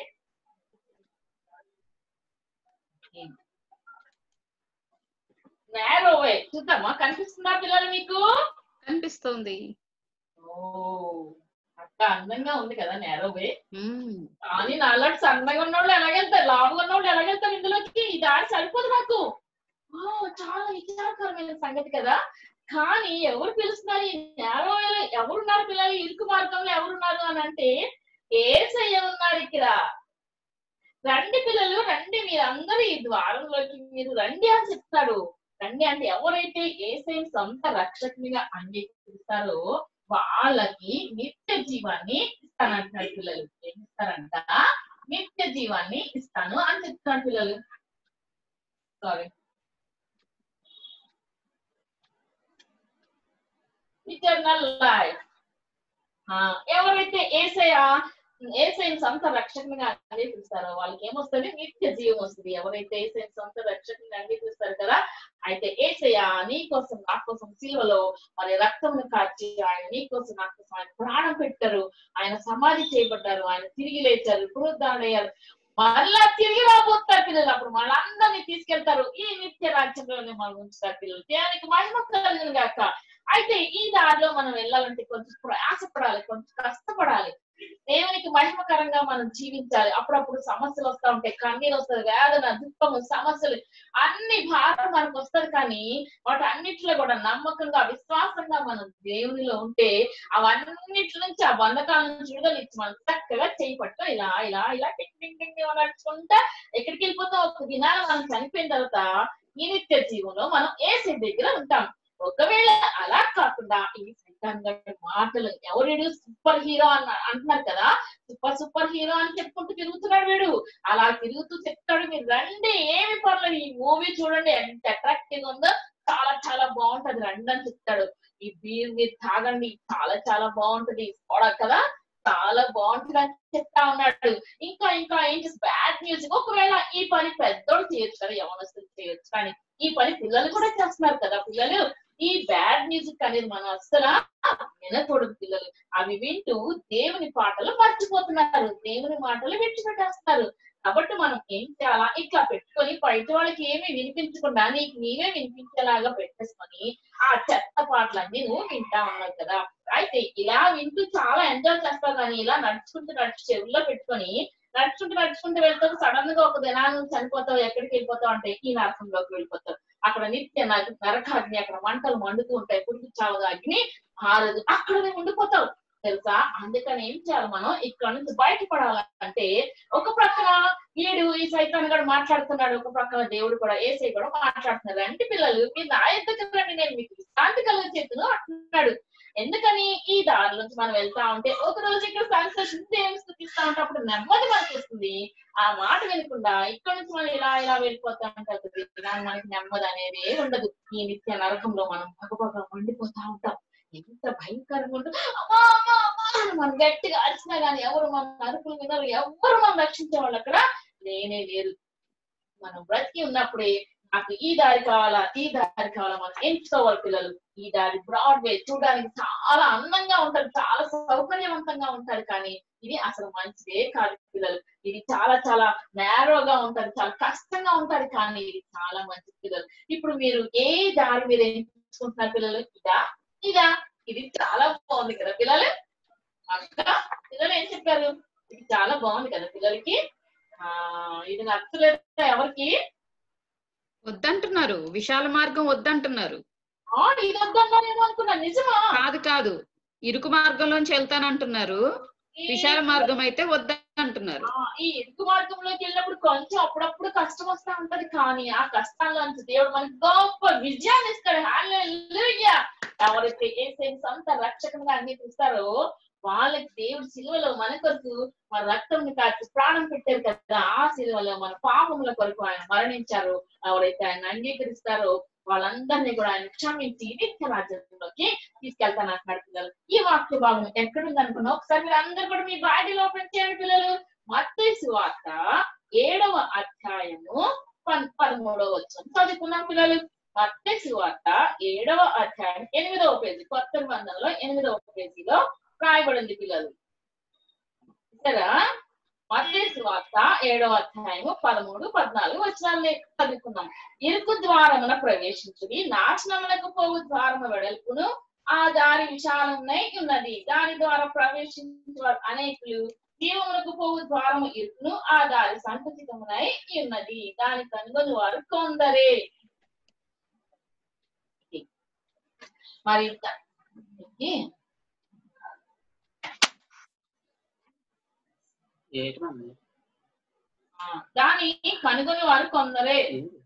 J: నేరో వే చూద్దామా, కనిపిస్తుందా పిల్లలు మీకు?
G: కనిపిస్తుంది.
J: ఓ అక్క అందంగా ఉంది కదా నేరో వే. కానీ నాలాంటి సన్నగా ఉన్నోళ్ళు ఎలాగెళ్తారు, లావుగా ఉన్నోళ్ళు ఎలాగెళ్తారు ఇందులోకి? ఈ దారి సరిపోదు నాకు. ఓ చాలా విచారకరమైన సంగతి కదా. కానీ ఎవరు పిలుస్తున్నారు ఈ నేరో వేలో, ఎవరున్నారు పిల్లలు, ఇరుకు మార్గంలో ఎవరున్నారు అని అంటే యేసయ్య ఉన్నారు ఇక్కడ. రండి పిల్లలు రండి, మీరందరూ ఈ ద్వారంలోకి మీరు రండి అని చెప్తాడు. రండి అంటే ఎవరైతే యేసయ్యని సొంత రక్షకునిగా అంగీకరిస్తారో వాళ్ళకి నిత్య జీవాన్ని ఇస్తానంటున్నాడు పిల్లలు. ఏం ఇస్తారంట, నిత్య జీవాన్ని ఇస్తాను అని చెప్తున్నాడు పిల్లలు. Sorry, eternal life. ఎవరైతే యేసయ్య యేసయ్యని సొంత రక్షకునిగా అంగీకరిస్తారో వాళ్ళకి ఏమొస్తుంది, నిత్య జీవం వస్తుంది. ఎవరైతే యేసయ్యని సొంత రక్షకునిగా అంగీకరిస్తారు కదా, అయితే యేసయ్య నీ కోసం నా కోసం సిలువలో మరి రక్తమును కార్చి ఆయన నీ కోసం నా కోసం ఆయన ప్రాణం పెట్టారు, ఆయన సమాధి చేయబడ్డారు, ఆయన తిరిగి లేచారు, పునరుద్ధరణయ్యారు, మళ్ళా తిరిగి రాబోతారు పిల్లలు. అప్పుడు వాళ్ళందరినీ తీసుకెళ్తారు, ఈ నిత్య రాజ్యంలోనే మనం ఉంచుతారు పిల్లలు. దేనికి మహిమ కలుగును గాక. అయితే ఈ దారిలో మనం వెళ్ళాలంటే కొంచెం ప్రయాసపడాలి, కొంచెం కష్టపడాలి, దేవునికి మహిమకరంగా మనం జీవించాలి. అప్పుడప్పుడు సమస్యలు వస్తూ ఉంటాయి, కన్నీరు వస్తుంది, వేదన, దుఃఖము, సమస్యలు అన్ని భారం మనకు వస్తుంది. కానీ వాటి అన్నిట్లో కూడా నమ్మకంగా విశ్వాసంగా మనం దేవునిలో ఉంటే అవన్నిటి నుంచి ఆ బంధకాల నుంచి విడుదలిచ్చి మనం చక్కగా చేయి పట్టుకో ఇలా ఇలా ఇలా టింగ్ టింగ్ టింగ్ నడుచుకుంటా ఎక్కడికి వెళ్ళిపోతాం. ఒక దినాలు మనం చనిపోయిన తర్వాత ఈ నిత్య జీవంలో మనం యేసయ్య దగ్గర ఉంటాం. ఒకవేళ అలా కాకుండా ఈ మాటలు, ఎవరు సూపర్ హీరో అన్న అంటున్నారు కదా, సూపర్ సూపర్ హీరో అని చెప్పుకుంటూ తిరుగుతున్నాడు వీడు. అలా తిరుగుతూ చెప్తాడు, మీరు రండి ఏమి పర్లేదు, ఈ మూవీ చూడండి ఎంత అట్రాక్టివ్ ఉందో, చాలా చాలా బాగుంటది రండి అని చెప్తాడు. ఈ బీర్ మీరు తాగండి చాలా చాలా బాగుంటది కదా, చాలా బాగుంటుంది అని చెప్తా ఉన్నాడు. ఇంకా ఇంకా ఏం చేసి బ్యాడ్ మ్యూజిక్, ఒకవేళ ఈ పని పెద్దోడు చేయొచ్చు కదా, యవనస్తులు చేయొచ్చు, కానీ ఈ పని పిల్లలు కూడా చేస్తున్నారు కదా. పిల్లలు ఈ బ్యాడ్ మ్యూజిక్ అనేది మనం అస్సలు వినకూడదు పిల్లలు. అవి వింటూ దేవుని పాటలు మర్చిపోతున్నారు, దేవుని మాటలు విడిచిపెట్టేస్తున్నారు. కాబట్టి మనం ఏం చేయాలా, ఇట్లా పెట్టుకొని బయట వాళ్ళకి ఏమీ వినిపించకుండా నీకు నీవే వినిపించేలాగా పెట్టేసుకొని ఆ చెత్త పాటలన్నీ నువ్వు వింటా ఉన్నావు కదా. అయితే ఇలా వింటూ చాలా ఎంజాయ్ చేస్తావు, కానీ ఇలా నడుచుకుంటూ నడుచు చెవుల్లో పెట్టుకొని నడుచుకుంటూ నడుచుకుంటూ వెళ్తావు, సడన్ గా ఒక దినాన్ని చనిపోతావు. ఎక్కడికి వెళ్ళిపోతావు అంటే ఈ నరకంలోకి వెళ్ళిపోతావు. అక్కడ నిత్య నరకాగ్ని, అక్కడ మంటలు మండుతూ ఉంటాయి, పురుగు చావుగా అగ్ని ఆరదు, అక్కడనే ఉండిపోతావు తెలుసా. అందుకని ఏం చేయాలి, మనం ఇక్కడ నుంచి బయటపడాలంటే ఒక ప్రక్కన వీడు ఈ సైతాన్ కూడా మాట్లాడుతున్నాడు, ఒక ప్రక్కన దేవుడు కూడా యేసయ్య కూడా మాట్లాడుతున్నారు. అంటే పిల్లలు మీరు నా ఎద్దకు రండి, నేను మీకు విశ్రాంతి కలిగ చేతును అంటున్నాడు. ఎందుకని ఈ దారి నుంచి మనం వెళ్తా ఉంటే ఒక రోజు ఇక్కడ సంతోషం దేవుని స్థుతిస్తా ఉంటే అప్పుడు నెమ్మది మనకి వస్తుంది. ఆ మాట వినకుండా ఇక్కడ నుంచి మనం ఇలా ఇలా వెళ్ళిపోతా ఉంటుంది, మనకి నెమ్మది అనేది ఉండదు. ఈ నిత్య నరకంలో మనం పగపగ మండిపోతా ఉంటాం. ఎంత భయంకరంగా ఉంటుంది. అమ్మా అమ్మా అమ్మా అని మనం గట్టిగా అరిచినా గానీ ఎవరు మన అరుపులు వినరు, ఎవరు మనం రక్షించే వాళ్ళు అక్కడ లేనే లేరు. మనం బ్రతికి ఉన్నప్పుడే నాకు ఈ దారి కావాలా ఈ దారి కావాలా మనం ఎంచుకోవాలి. పిల్లలు ఈ దారి బ్రాడ్ వే చూడడానికి చాలా అందంగా ఉంటారు, చాలా సౌకర్యవంతంగా ఉంటారు, కానీ ఇది అసలు మంచిదే కాదు పిల్లలు. ఇది చాలా చాలా నేరోగా ఉంటారు, చాలా కష్టంగా ఉంటారు, కానీ ఇది చాలా మంచిది పిల్లలు. ఇప్పుడు మీరు ఏ దారి మీరు ఎంచుకుంటున్నారు పిల్లలు? ఇదా ఇదా? ఇది చాలా బాగుంది కదా పిల్లలు. అక్క పిల్లలు ఏం చెప్పారు? ఇది చాలా బాగుంది కదా పిల్లలకి. ఆ ఇది నచ్చలేదు ఎవరికి?
G: వద్దంటున్నారు, విశాల మార్గం వద్దంటున్నారు.
J: ఇది వద్దన్నారేమో అనుకున్నా. నిజమా?
G: కాదు కాదు, ఇరుకు మార్గంలోంచి వెళ్తానంటున్నారు, విశాల మార్గం అయితే వద్దంటున్నారు.
J: ఈ ఇరుకు మార్గంలోకి వెళ్ళినప్పుడు కొంచెం అప్పుడప్పుడు కష్టం వస్తా ఉంటది, కానీ ఆ కష్టాల్లోంచి దేవుడు మనకి గొప్ప విజయాన్ని ఇస్తాడు. హల్లెలూయా! ఎవరైతే యేసుని సొంత రక్షకునిగా అంగీకరిస్తారో వాళ్ళకి దేవుడు సిలువలో మన కొరకు మన రక్తం కాచి ప్రాణం పెట్టారు కదా. ఆ సిలువలో మన పాపముల కొరకు ఆయన మరణించారు. ఎవరైతే ఆయన అంగీకరిస్తారో వాళ్ళందరినీ కూడా ఆయన క్షమించి నిత్య రాజ్యంలోకి తీసుకెళ్తాను అంటున్నాడు పిల్లలు. ఈ వాక్య భాగం ఎక్కడుంది అనుకున్నా ఒకసారి మీరు అందరు కూడా మీ బైబిల్ ఓపెన్ చేయండి పిల్లలు. మత్తయి సువార్త ఏడవ అధ్యాయము పదమూడవ వచనం చదువుకున్నాం పిల్లలు. మత్తయి సువార్త ఏడవ అధ్యాయం ఎనిమిదవ పేజీ, కొత్త నిబంధనలో ఎనిమిదవ పేజీలో రాయబడింది పిల్లలు. సరే, మత్తయి సువార్త ఏడవ అధ్యాయము పదమూడు పద్నాలుగు వచనాలు చదువుకున్నాం. ఇరుకు ద్వారమున ప్రవేశించుడి, నాశనములకు పోవు ద్వారము వెడల్పును ఆ దారి విశాలమునై ఉన్నది, దాని ద్వారా ప్రవేశించు అనేకులు. జీవములకు పోవు ద్వారము ఇరుకును ఆ దారి సంకుచితమునై ఉన్నది, దాని కనుగొని వారు కొందరే. మరి దాని కనుగొని వారు కొందరే.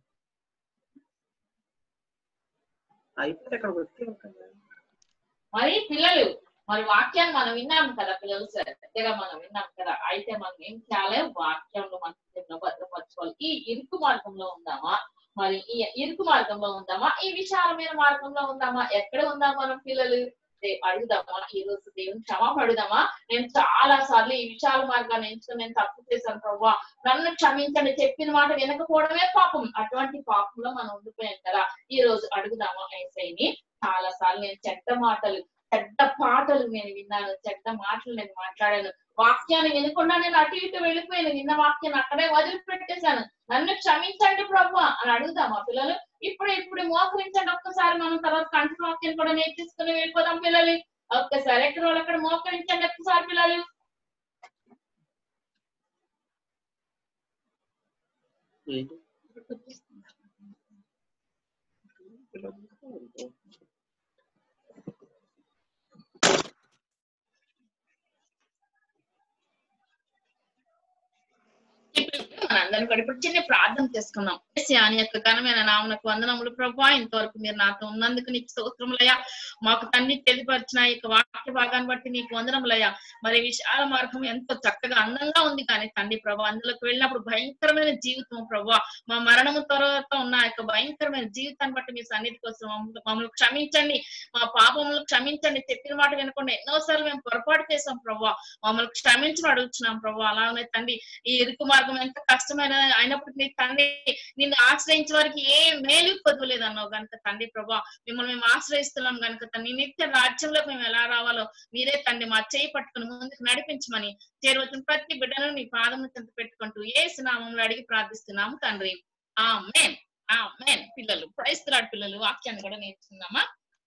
J: మరి పిల్లలు మరి వాక్యాన్ని మనం విన్నాం కదా పిల్లలు, శ్రద్ధగా మనం విన్నాం కదా. అయితే మనం ఏం చేయాలి? వాక్యంలో మనం భద్రపరచుకోవాలి. ఈ ఇరుకు మార్గంలో ఉందామా? మరి ఈ ఇరుకు మార్గంలో ఉందామా? ఈ విశాలమైన మార్గంలో ఉందామా? ఎక్కడ ఉందాం మనం పిల్లలు? అడుగుదామా? ఈ రోజు దేవుని క్షమాపణ అడుగుదామా? నేను చాలా సార్లు ఈ విశాల మార్గాన్ని ఎంచుకుని నేను తప్పు చేశాను ప్రభువా, నన్ను క్షమించండి, చెప్పిన మాట వినకపోవడమే పాపం. అటువంటి పాపంలో మనం ఉండిపోయాం కదా. ఈ రోజు అడుగుదామా యేసయ్యని? చాలా సార్లు నేను చెడ్డ మాటలు చెడ్డ పాటలు నేను విన్నాను, చెడ్డ మాటలు నేను మాట్లాడాను, వాక్యాన్ని వినకుండా నేను అటు ఇటు వెళ్ళిపోయాను, విన్న వాక్యాన్ని అక్కడే వదిలిపెట్టేశాను, నన్ను క్షమించండి ప్రభువా అని అడుగుదామా పిల్లలు? ఇప్పుడు ఇప్పుడు మోకరించండి ఒక్కసారి. మనం తర్వాత కంఠ వాక్యం కూడా నేర్చేసుకుని వెళ్ళిపోదాం పిల్లలు. ఒక్కసారి ఎక్కడ వాళ్ళు అక్కడ మోకరించండి ఒక్కసారి పిల్లలు. మనందరం కూడా ఇప్పుడు చిన్న ప్రార్థన చేసుకుందాం. అని యొక్క ఘనమైన నామమునకు వందనములు ప్రభువా, ఇంతవరకు మీరు నాతో ఉన్నందుకు నీకు స్తోత్రములయ్యా. మాకు తండ్రి తెలియపరిచిన ఈ యొక్క వాక్య భాగాన్ని బట్టి నీకు వందనములయ్యా. మరి విశాల మార్గం ఎంతో చక్కగా అందంగా ఉంది, కానీ తండ్రి ప్రభు అందులోకి వెళ్ళినప్పుడు భయంకరమైన జీవితం ప్రభువా, మా మరణము తర్వాత ఉన్న యొక్క భయంకరమైన జీవితాన్ని బట్టి మీ సన్నిధి కోసం మమ్మల్ని క్షమించండి, మా పాపములు క్షమించండి. చెప్పిన మాట వినకుండా ఎన్నోసార్లు మేము పొరపాటు చేసాం ప్రభువా, మమ్మల్ని క్షమించడం అడుగుతున్నాం ప్రభు. అలానే తండ్రి ఈ ఇరుకు మార్గం ఎంత కష్టమైన అయినప్పటికీ తండ్రి నిన్ను ఆశ్రయించే వారికి ఏ మేలు కొదవలేదు అన్నావు కనుక తండ్రి ప్రభా, మిమ్మల్ని మేము ఆశ్రయిస్తున్నాం కనుక తండ్రి నిత్య రాజ్యంలో మేము ఎలా రావాలో మీరే తండ్రి మా చేయి పట్టుకుని ముందుకు నడిపించమని చేరువచ్చిన ప్రతి బిడ్డను నీ పాదమును చెంత పెట్టుకుంటూ యేసు నామములో అడిగి ప్రార్థిస్తున్నాము తండ్రి. ఆమేన్ ఆమేన్. పిల్లలు ప్రైజ్ ది లార్డ్. పిల్లలు వాక్యాన్ని కూడా నేర్చుకుందామా?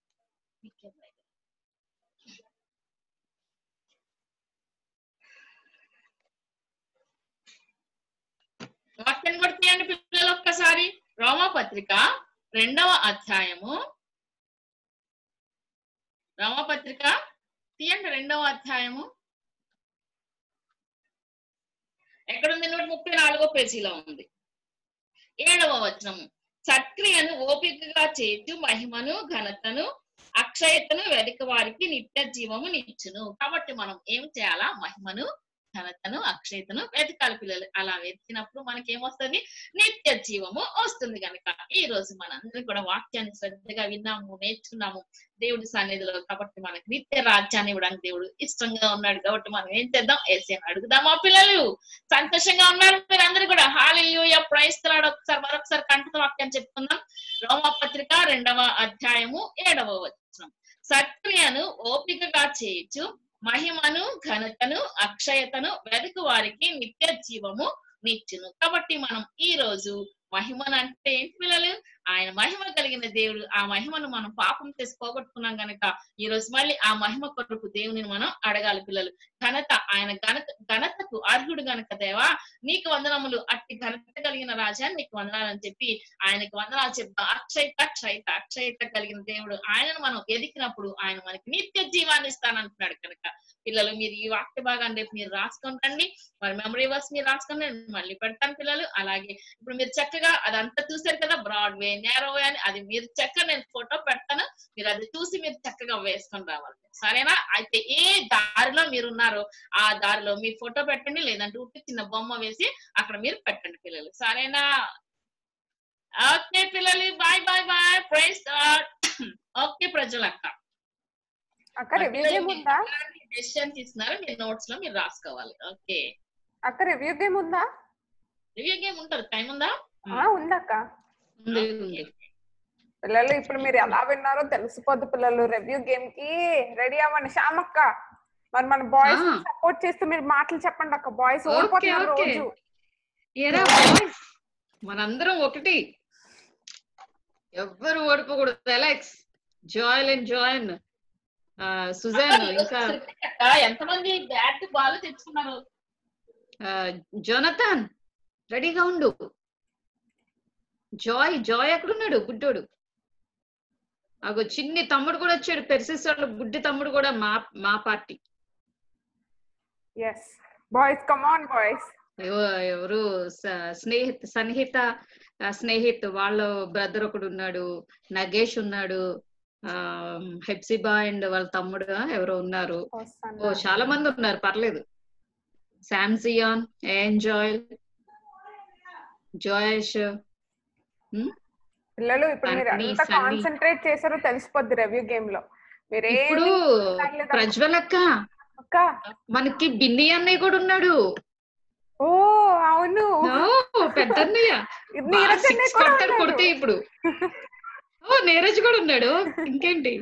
J: వాక్యాన్ని కూడా తీయండి పిల్లలు ఒక్కసారి. రోమపత్రిక రెండవ అధ్యాయము, రోమపత్రిక తీయండి రెండవ అధ్యాయము. ఎక్కడుంది? నూట ముప్పై నాలుగో పేజీలో ఉంది. ఏడవ వచనము, సత్క్రియను ఓపికగా చేస్తూ మహిమను ఘనతను అక్షయతను వెదక వారికి నిత్య జీవము నిచ్చును. కాబట్టి మనం ఏం చేయాలా? మహిమను, ఘనతను, అక్షయతను వెతకాలి పిల్లలు. అలా వెతికినప్పుడు మనకి ఏమొస్తుంది? నిత్య జీవము వస్తుంది. కనుక ఈ రోజు మనందరం కూడా వాక్యాన్ని శ్రద్ధగా విన్నాము, నేర్చుకున్నాము దేవుడి సన్నిధిలో. కాబట్టి మనకి నిత్య రాజ్యాన్ని ఇవ్వడానికి దేవుడు ఇష్టంగా ఉన్నాడు. కాబట్టి మనం ఏం చేద్దాం? యేసయ్యను అడుగుదామా పిల్లలు? సంతోషంగా ఉన్నారు మీరు అందరూ కూడా? Hallelujah, praise the Lord. ఒకసారి మరొకసారి కంఠత వాక్యాన్ని చెప్పుకుందాం. రోమాపత్రిక రెండవ అధ్యాయము ఏడవ వచనం. సత్క్రియను ఓపికగా చేయొచ్చు, మహిమను, ఘనతను, అక్షయతను వెదకు వారికి నిత్య జీవము నిచ్చును. కాబట్టి మనం ఈ రోజు మహిమను అంటే ఏంటి పిల్లలు? ఆయన మహిమ కలిగిన దేవుడు. ఆ మహిమను మనం పాపం చేసి పోగొట్టుకున్నాం గనక ఈ రోజు మళ్ళీ ఆ మహిమ కొరకు దేవుని మనం అడగాలి పిల్లలు. ఘనత, ఆయన ఘనత ఘనతకు అర్హుడు గనక దేవా నీకు వందనములు, అట్టి ఘనత కలిగిన రాజా నీకు వందనాలని చెప్పి ఆయనకు వందనాలు చెప్తాం. అక్షయత అక్షయత అక్షయత కలిగిన దేవుడు. ఆయనను మనం ఎదికినప్పుడు ఆయన మనకి నిత్య జీవాన్ని ఇస్తానంటున్నాడు. కనుక పిల్లలు మీరు ఈ వాక్య భాగాన్ని రేపు మీరు రాసుకొని రండి. మరి మెమరీ వర్స్ మీరు రాసుకొని మళ్ళీ పెడతాను పిల్లలు. అలాగే ఇప్పుడు మీరు చక్కగా అదంతా చూసారు కదా, బ్రాడ్వే, నేరోవే అని. అది మీరు చక్కగా నేను ఫోటో పెడతాను, మీరు అది చూసి మీరు చక్కగా వేసుకొని రావాలి. సరేనా? అయితే ఏ దారిలో మీరు ఉన్నారో ఆ దారిలో మీ ఫోటో పెట్టండి, లేదంటే ఉట్టి చిన్న బొమ్మ వేసి అక్కడ మీరు పెట్టండి పిల్లలు. సరేనా? ఓకే పిల్లలు, bye bye bye, praise God. Okay ప్రజలక్క,
B: అక్క రివ్యూ గేమ్ ఉందా?
J: డెసిషన్ తీసుకున్నారు, మీ నోట్స్ లో మీరు రాసుకోవాలి. ఓకే
B: అక్క రివ్యూ గేమ్ ఉందా?
J: రివ్యూ గేమ్ ఉంటుంది. టైం ఉందా?
B: ఉందక్క. పిల్లలు ఇప్పుడు మీరు ఎలా విన్నారో తెలిసిపోద్ది పిల్లలు. రివ్యూ గేమ్ కి రెడీ అవ్వండి. శ్యామక్క మరి మన బాయ్స్ సపోర్ట్ చేస్తూ మీరు మాటలు చెప్పండి అక్క. బాయ్స్ ఓడిపోతున్నారు రోజు.
G: మనందరం ఒకటి, ఎవ్వరు ఓడిపోకూడదు. Alex, Joel and Joan, Susan, ఇంకా
J: ఎంతమంది బ్యాట్ బాల్ తెచ్చుకున్నారు?
G: జోనథన్ రెడీగా ఉండు. జాయ్ జాయ్ ఎక్కడున్నాడు? బుడ్డోడు. అగో చిన్ని తమ్ముడు కూడా వచ్చాడు. పెర్సిస్ వాళ్ళ బుడ్డి తమ్ముడు కూడా మా మా party.
B: yes boys come on boys.
G: ఎవరు స్నేహిత సన్నిహిత స్నేహిత్ వాళ్ళ బ్రదర్ ఒకడు ఉన్నాడు, నగేష్ ఉన్నాడు, ఆ హెప్సిబా అండ్ వాళ్ళ తమ్ముడు ఎవరో ఉన్నారు. ఓ చాలా మంది ఉన్నారు, పర్లేదు. శామ్సియాన్, ఏంజాయ్, జోయేష్.
B: పిల్లలు ఇప్పుడు మీరు ఎంత కాన్సంట్రేట్ చేశారో తెలిసిపోద్ది రివ్యూ గేమ్ లో. మీరు
G: ఇప్పుడు ప్రజ్వలక్క మనకి బిన్ని అన్నయ్య కూడా ఉన్నాడు.
B: ఓ అవును,
G: పెద్ద అన్నయ్య కొడితే ఇప్పుడు. ఓ నీరజ్ కూడా ఉన్నాడు. ఇంకేంటి?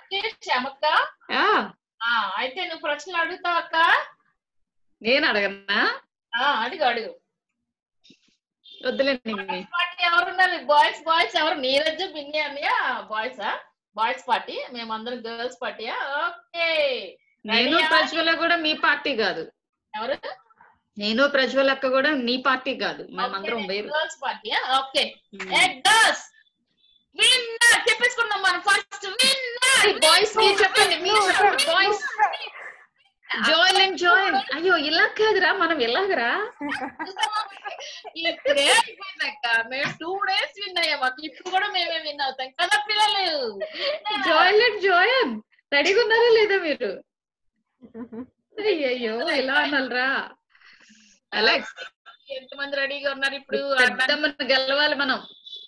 J: అయితే నువ్వు ప్రశ్నలు అడుగుతావు అక్క?
G: నేను అడగనా?
J: అడుగు అడుగు.
G: వద్దులేండి.
J: ఎవరున్నారు బాయ్స్? బాయ్స్ ఎవరు? నీరజ్, బిన్ని అన్నయ్య బాయ్సా? బాయ్స్ పార్టీ, మేమందరం గర్ల్స్ పార్టీయా? ఓకే.
G: నేను ప్రజ్వల కూడా మీ పార్టీ కాదు.
J: ఎవరు?
G: నేను ప్రజ్వల్ అక్క కూడా నీ పార్టీ కాదు, మేమందరం వేరు.
J: గర్ల్స్ పార్టీయా? ఓకే. గర్ల్స్ విన్నర్ చెప్పేసుకుందాం మనం. ఫస్ట్ విన్నర్ బాయ్స్ ని చెప్పండి. Boys
G: join and join. అయ్యో ఇలా కాదురా, మనం ఎలాగరా?
J: ఇప్పుడే అయిపోయిందక్క. మేము టూ డేస్ విన్ అయ్యాం. ఇప్పుడు కూడా మేమే విన్ అవుతాం కదా పిల్లలు.
G: Join and join. రెడీగా ఉన్నారా లేదా మీరు? అయ్యో ఇలా అనాలరా? అలెక్స్
J: ఎంతమంది రెడీగా ఉన్నారు? ఇప్పుడు
G: గెలవాలి మనం.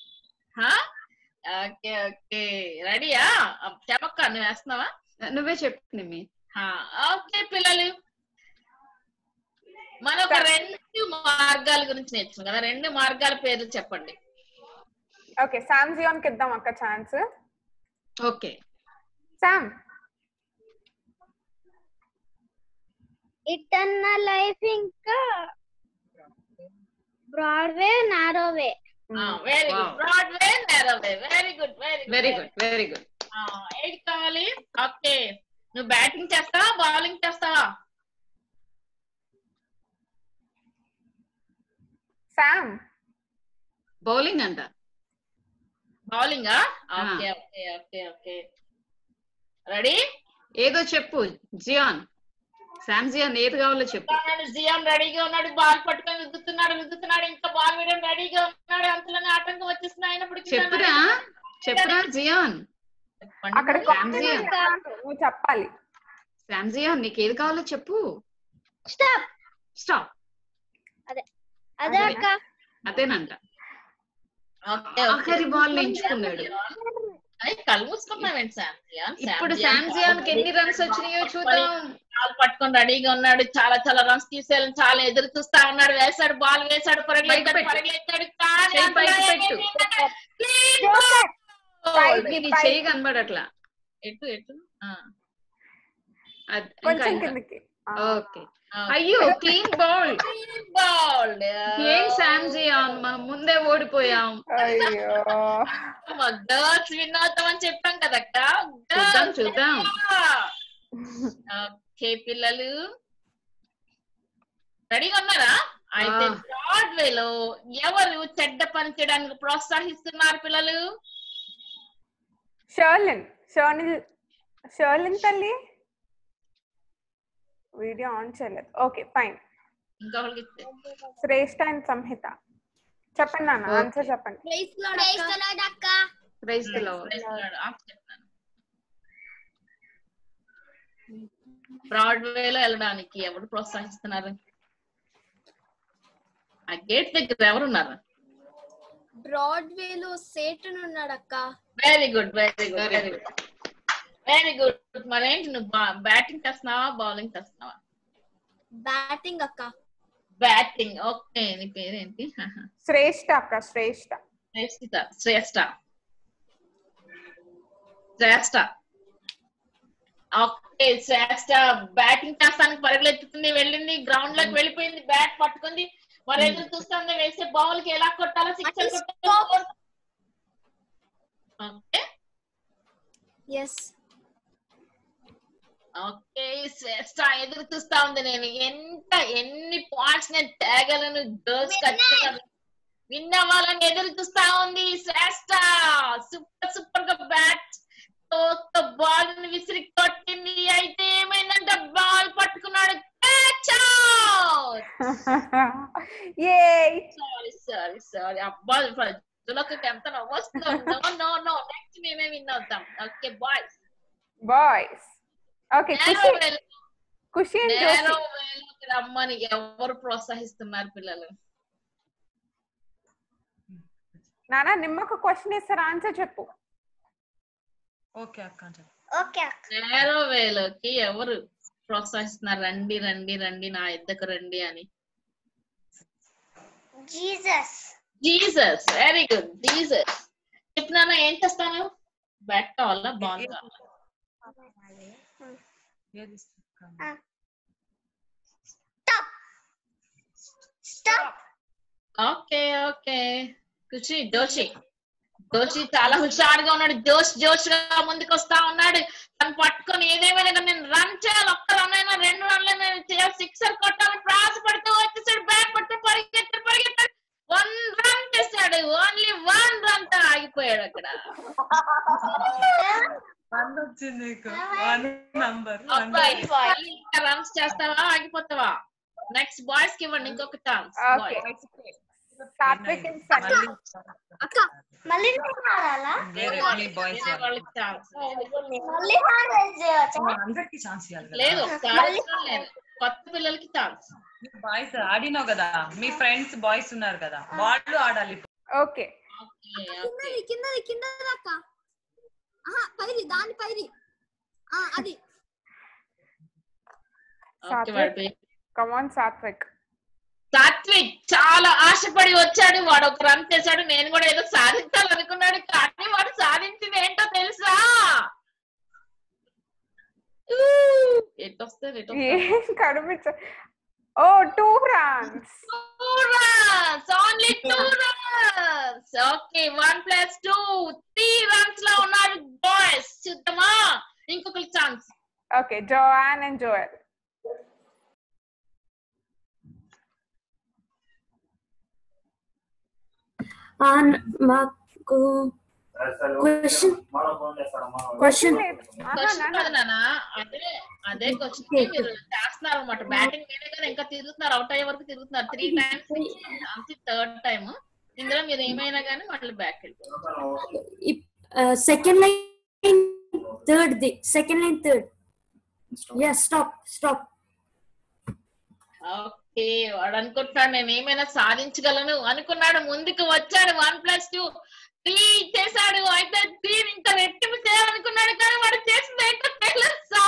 J: ఓకే ఓకే రెడీయా? చెప్పక్క, నువ్వు వేస్తున్నావా?
G: నువ్వే చెప్పు నిమ్మి.
J: ఓకే పిల్లలు, మనం ఒక రెండు మార్గాల గురించి నేర్చుకున్నాం కదా. రెండు మార్గాల పేర్లు చెప్పండి.
B: ఓకే, శామ్జియాన్ కి ఇద్దాం అక్క chance.
G: Okay
B: Sam.
C: Eternal life ఇంకా broad way, narrow way.
J: Very good. Broad way, narrow way. Very good very good
G: very good very good.
J: ఏది కావాలి? ఓకే, నువ్వు బ్యాటింగ్ చేస్తావా బౌలింగ్ చేస్తావా?
B: శామ్
G: బౌలింగ్ అంట.
J: బౌలింగా? Okay okay okay okay ready?
G: ఏదో చెప్పు జియాన్. శామ్ జియాన్ ఏది కావాలో చెప్పు.
J: జియాన్ రెడీగా ఉన్నాడు, బాల్ పట్టుకొని విద్దుతున్నాడు విద్దుతున్నాడు ఇంకా బాల్ వేయడం రెడీగా ఉన్నాడు. అంతలోనే ఆటంకం వచ్చేసింది. అయినప్పుడు
G: చెప్పురా చెప్పురా జియాన్.
B: అక్కడ
G: శాంజియా
B: నువ్వు చెప్పాలి.
G: శాంజియా నీకు ఏది కావాలో చెప్పు.
C: Stop
G: stop.
C: అదే అదే అక్క.
G: అదేనంట.
J: ఓకే
G: ఆఖరి బాల్ ఎంచుకున్నాడు.
J: కళ్ళు మూసుకున్నావేంటి శాంజియా?
G: ఇప్పుడు శాంజియాకి ఎన్ని రన్స్ వచ్చినాయో చూద్దాం.
J: బాల్ పట్టుకొని రెడీగా ఉన్నాడు. చాలా చాలా రన్స్ తీసేయాలని చాలా ఎదురు చూస్తా ఉన్నాడు. వేసాడు, బాల్ వేసాడు, పరిగెత్తాడు పరిగెత్తాడు కానీ
G: ఇది చేయి కనబడట్లా. ఎటు ఎటు
B: కొంచెం కిందకి.
G: ఓకే. అయ్యో క్లీన్ బాల్.
J: బాల్
G: ఏం శాంజియా మనం ముందే ఓడిపోయాం.
B: అయ్యో
J: గర్ల్స్ విన్ అవుతామని చెప్పాం కదక్క.
G: చూద్దాం చూద్దాం.
J: ఓకే పిల్లలు రెడీగా ఉన్నారా? అయితే బ్రాడ్వే లో ఎవరు చెడ్డ పని చేయడానికి ప్రోత్సహిస్తున్నారు పిల్లలు?
B: షర్లిన్ షర్లిన్ షర్లిన్ తల్లి వీడియో ఆన్ చేయలేదు. Okay fine.
J: ఇంకా
B: శ్రేష్ఠ అండ్ సంహిత చెప్పండి నాన్న, ఆన్సర్ చెప్పండి.
J: బ్రాడ్వే లో వెళ్ళడానికి ఎవరు ప్రోత్సహిస్తున్నారు? ఆ గేట్ దగ్గర ఎవరున్నారు?
C: బ్రాడ్వే లో సేటన్ ఉన్నాడు అక్క.
J: Very good very good very good very good. మరేంటి నువ్వు బ్యాటింగ్ చేస్తున్నావా బౌలింగ్ చేస్తున్నావా?
C: బ్యాటింగ్ అక్క.
J: బ్యాటింగ్. ఓకే నీ పేరేంటి?
B: శ్రేష్ఠ అక్క. శ్రేష్ఠ
J: శ్రేష్ఠ శ్రేష్ఠ శ్రేష్ఠ ఓకే. శ్రేష్ఠ బ్యాటింగ్ చేస్తానికి పరుగులెత్తుతుంది, వెళ్ళింది, గ్రౌండ్ లోకి వెళ్ళిపోయింది, బ్యాట్ పట్టుకుంది, మరి ఎదురు చూస్తుంది వేసే బౌల్ కి ఎలా కొట్టాలో సిక్సర్ కొట్టాలి. Okay
C: yes
J: okay. శ్రేష్ఠ ఎదురు చూస్తా ఉంది. నేను ఎంత ఎన్ని పాయింట్స్ నేను తేగలను గర్ల్స్ ఖచ్చితంగా విన్ అవ్వాలని ఎదురు చూస్తా ఉంది శ్రేష్ఠ. సూపర్ సూపర్ గా బ్యాట్ బాల్ ని విసిరి కొట్టింది. అయితే ఏమైందంటే బాల్ పట్టుకున్నాడు. సారీ సారీ సారీ అబ్బా ప్రజలకు ఎంత నవ్వొస్తుందో. నో నో నెక్స్ట్ మేమే విన్ అవుతాం. Okay boys
B: boys. Okay Khushi
J: రమ్మని ఎవరు ప్రోత్సహిస్తున్నారు పిల్లలు?
B: నానా నిమ్మకు క్వశ్చన్ ఇస్తారు, ఆన్సర్ చెప్పు.
K: ఓకే అక్క.
C: ఓకే అక్క.
J: నేరో వేలోకి ఎవరు ప్రోత్సహిస్తున్నారు? రండి రండి రండి నా ఎద్దకు రండి అని.
C: Jesus.
J: Jesus. Very good Jesus. చెప్పినా ఏం చేస్తాను? బ్యాట్ కావాలా బాల్ కావాలా? Okay okay. ఖుషి జోషి జోషి చాలా హుషారుగా ఉన్నాడు. జోష్ జోష్ గా ముందుకు వస్తా ఉన్నాడు. తను పట్టుకొని ఏదేమైనా నేను రన్ చేయాలి, ఒక్క రన్ అయినా రెండు రన్లైనా చేయాలి, సిక్సర్ కొట్టాలి, ప్రాస పడితే వచ్చేసాడు, బ్యాట్ పడితే పరిగెత్తాడు పరిగెత్తాడు, వన్ రన్ చేశాడు. ఓన్లీ వన్ రన్ తో ఆగిపోయాడు అక్కడ. రన్స్ చేస్తావా ఆగిపోతావా? నెక్స్ట్ బాయ్స్ కి ఇవ్వండి ఇంకొక ఛాన్స్.
C: అక్క మళ్ళీ
J: లేదు కొత్త పిల్లలకి ఛాన్స్.
K: బాయ్స్ ఆడినావు కదా, మీ ఫ్రెండ్స్ బాయ్స్ ఉన్నారు కదా, వాళ్ళు ఆడాలి.
B: ఓకే
C: కిందది కిందది అక్క. పైరి దాని పైరి అది.
B: కమాన్ సాత్విక్.
J: సాత్విక్ చాలా ఆశపడి వచ్చాడు. వాడు ఒక రన్ చేశాడు. నేను కూడా ఏదో సాధించాలనుకున్నాడు, కానీ వాడు సాధించింది ఏంటో తెలుసా? ఎటు వస్తుంది
B: కనిపించ. ఓ two runs.
J: Two runs only two runs. Okay one plus two three runs లో ఉన్నారు బాయ్స్. చూద్దామా ఇంకొక chance.
B: Okay Joanne and Joel.
N: మాకు క్వశ్చన్ క్వశ్చన్
J: అదే అదే క్వశ్చన్ మీరు చేస్తున్నారు అనమాట. బ్యాటింగ్ మీదే కదా ఇంకా తిరుగుతున్నారు, అవుట్ అయ్యే వరకు తిరుగుతున్నారు. త్రీ టైమ్స్ అంతే, థర్డ్ టైమ్ ఇందులో మీరు ఏమైనా కానీ మళ్ళీ బ్యాక్ వెళ్ళిపోతారు.
N: Second line third the second line third. Yeah, stop, stop.
J: Okay వాడు అనుకుంటాడు నేను ఏమైనా సాధించగలను అనుకున్నాడు, ముందుకు వచ్చాడు. వన్ ప్లస్ టూ త్రీ చేశాడు. అయితే త్రీ ఇంకా రెట్టింపు చేయాలనుకున్నాడు, కానీ వాడు చేసింది ఏంటో తెలుసా?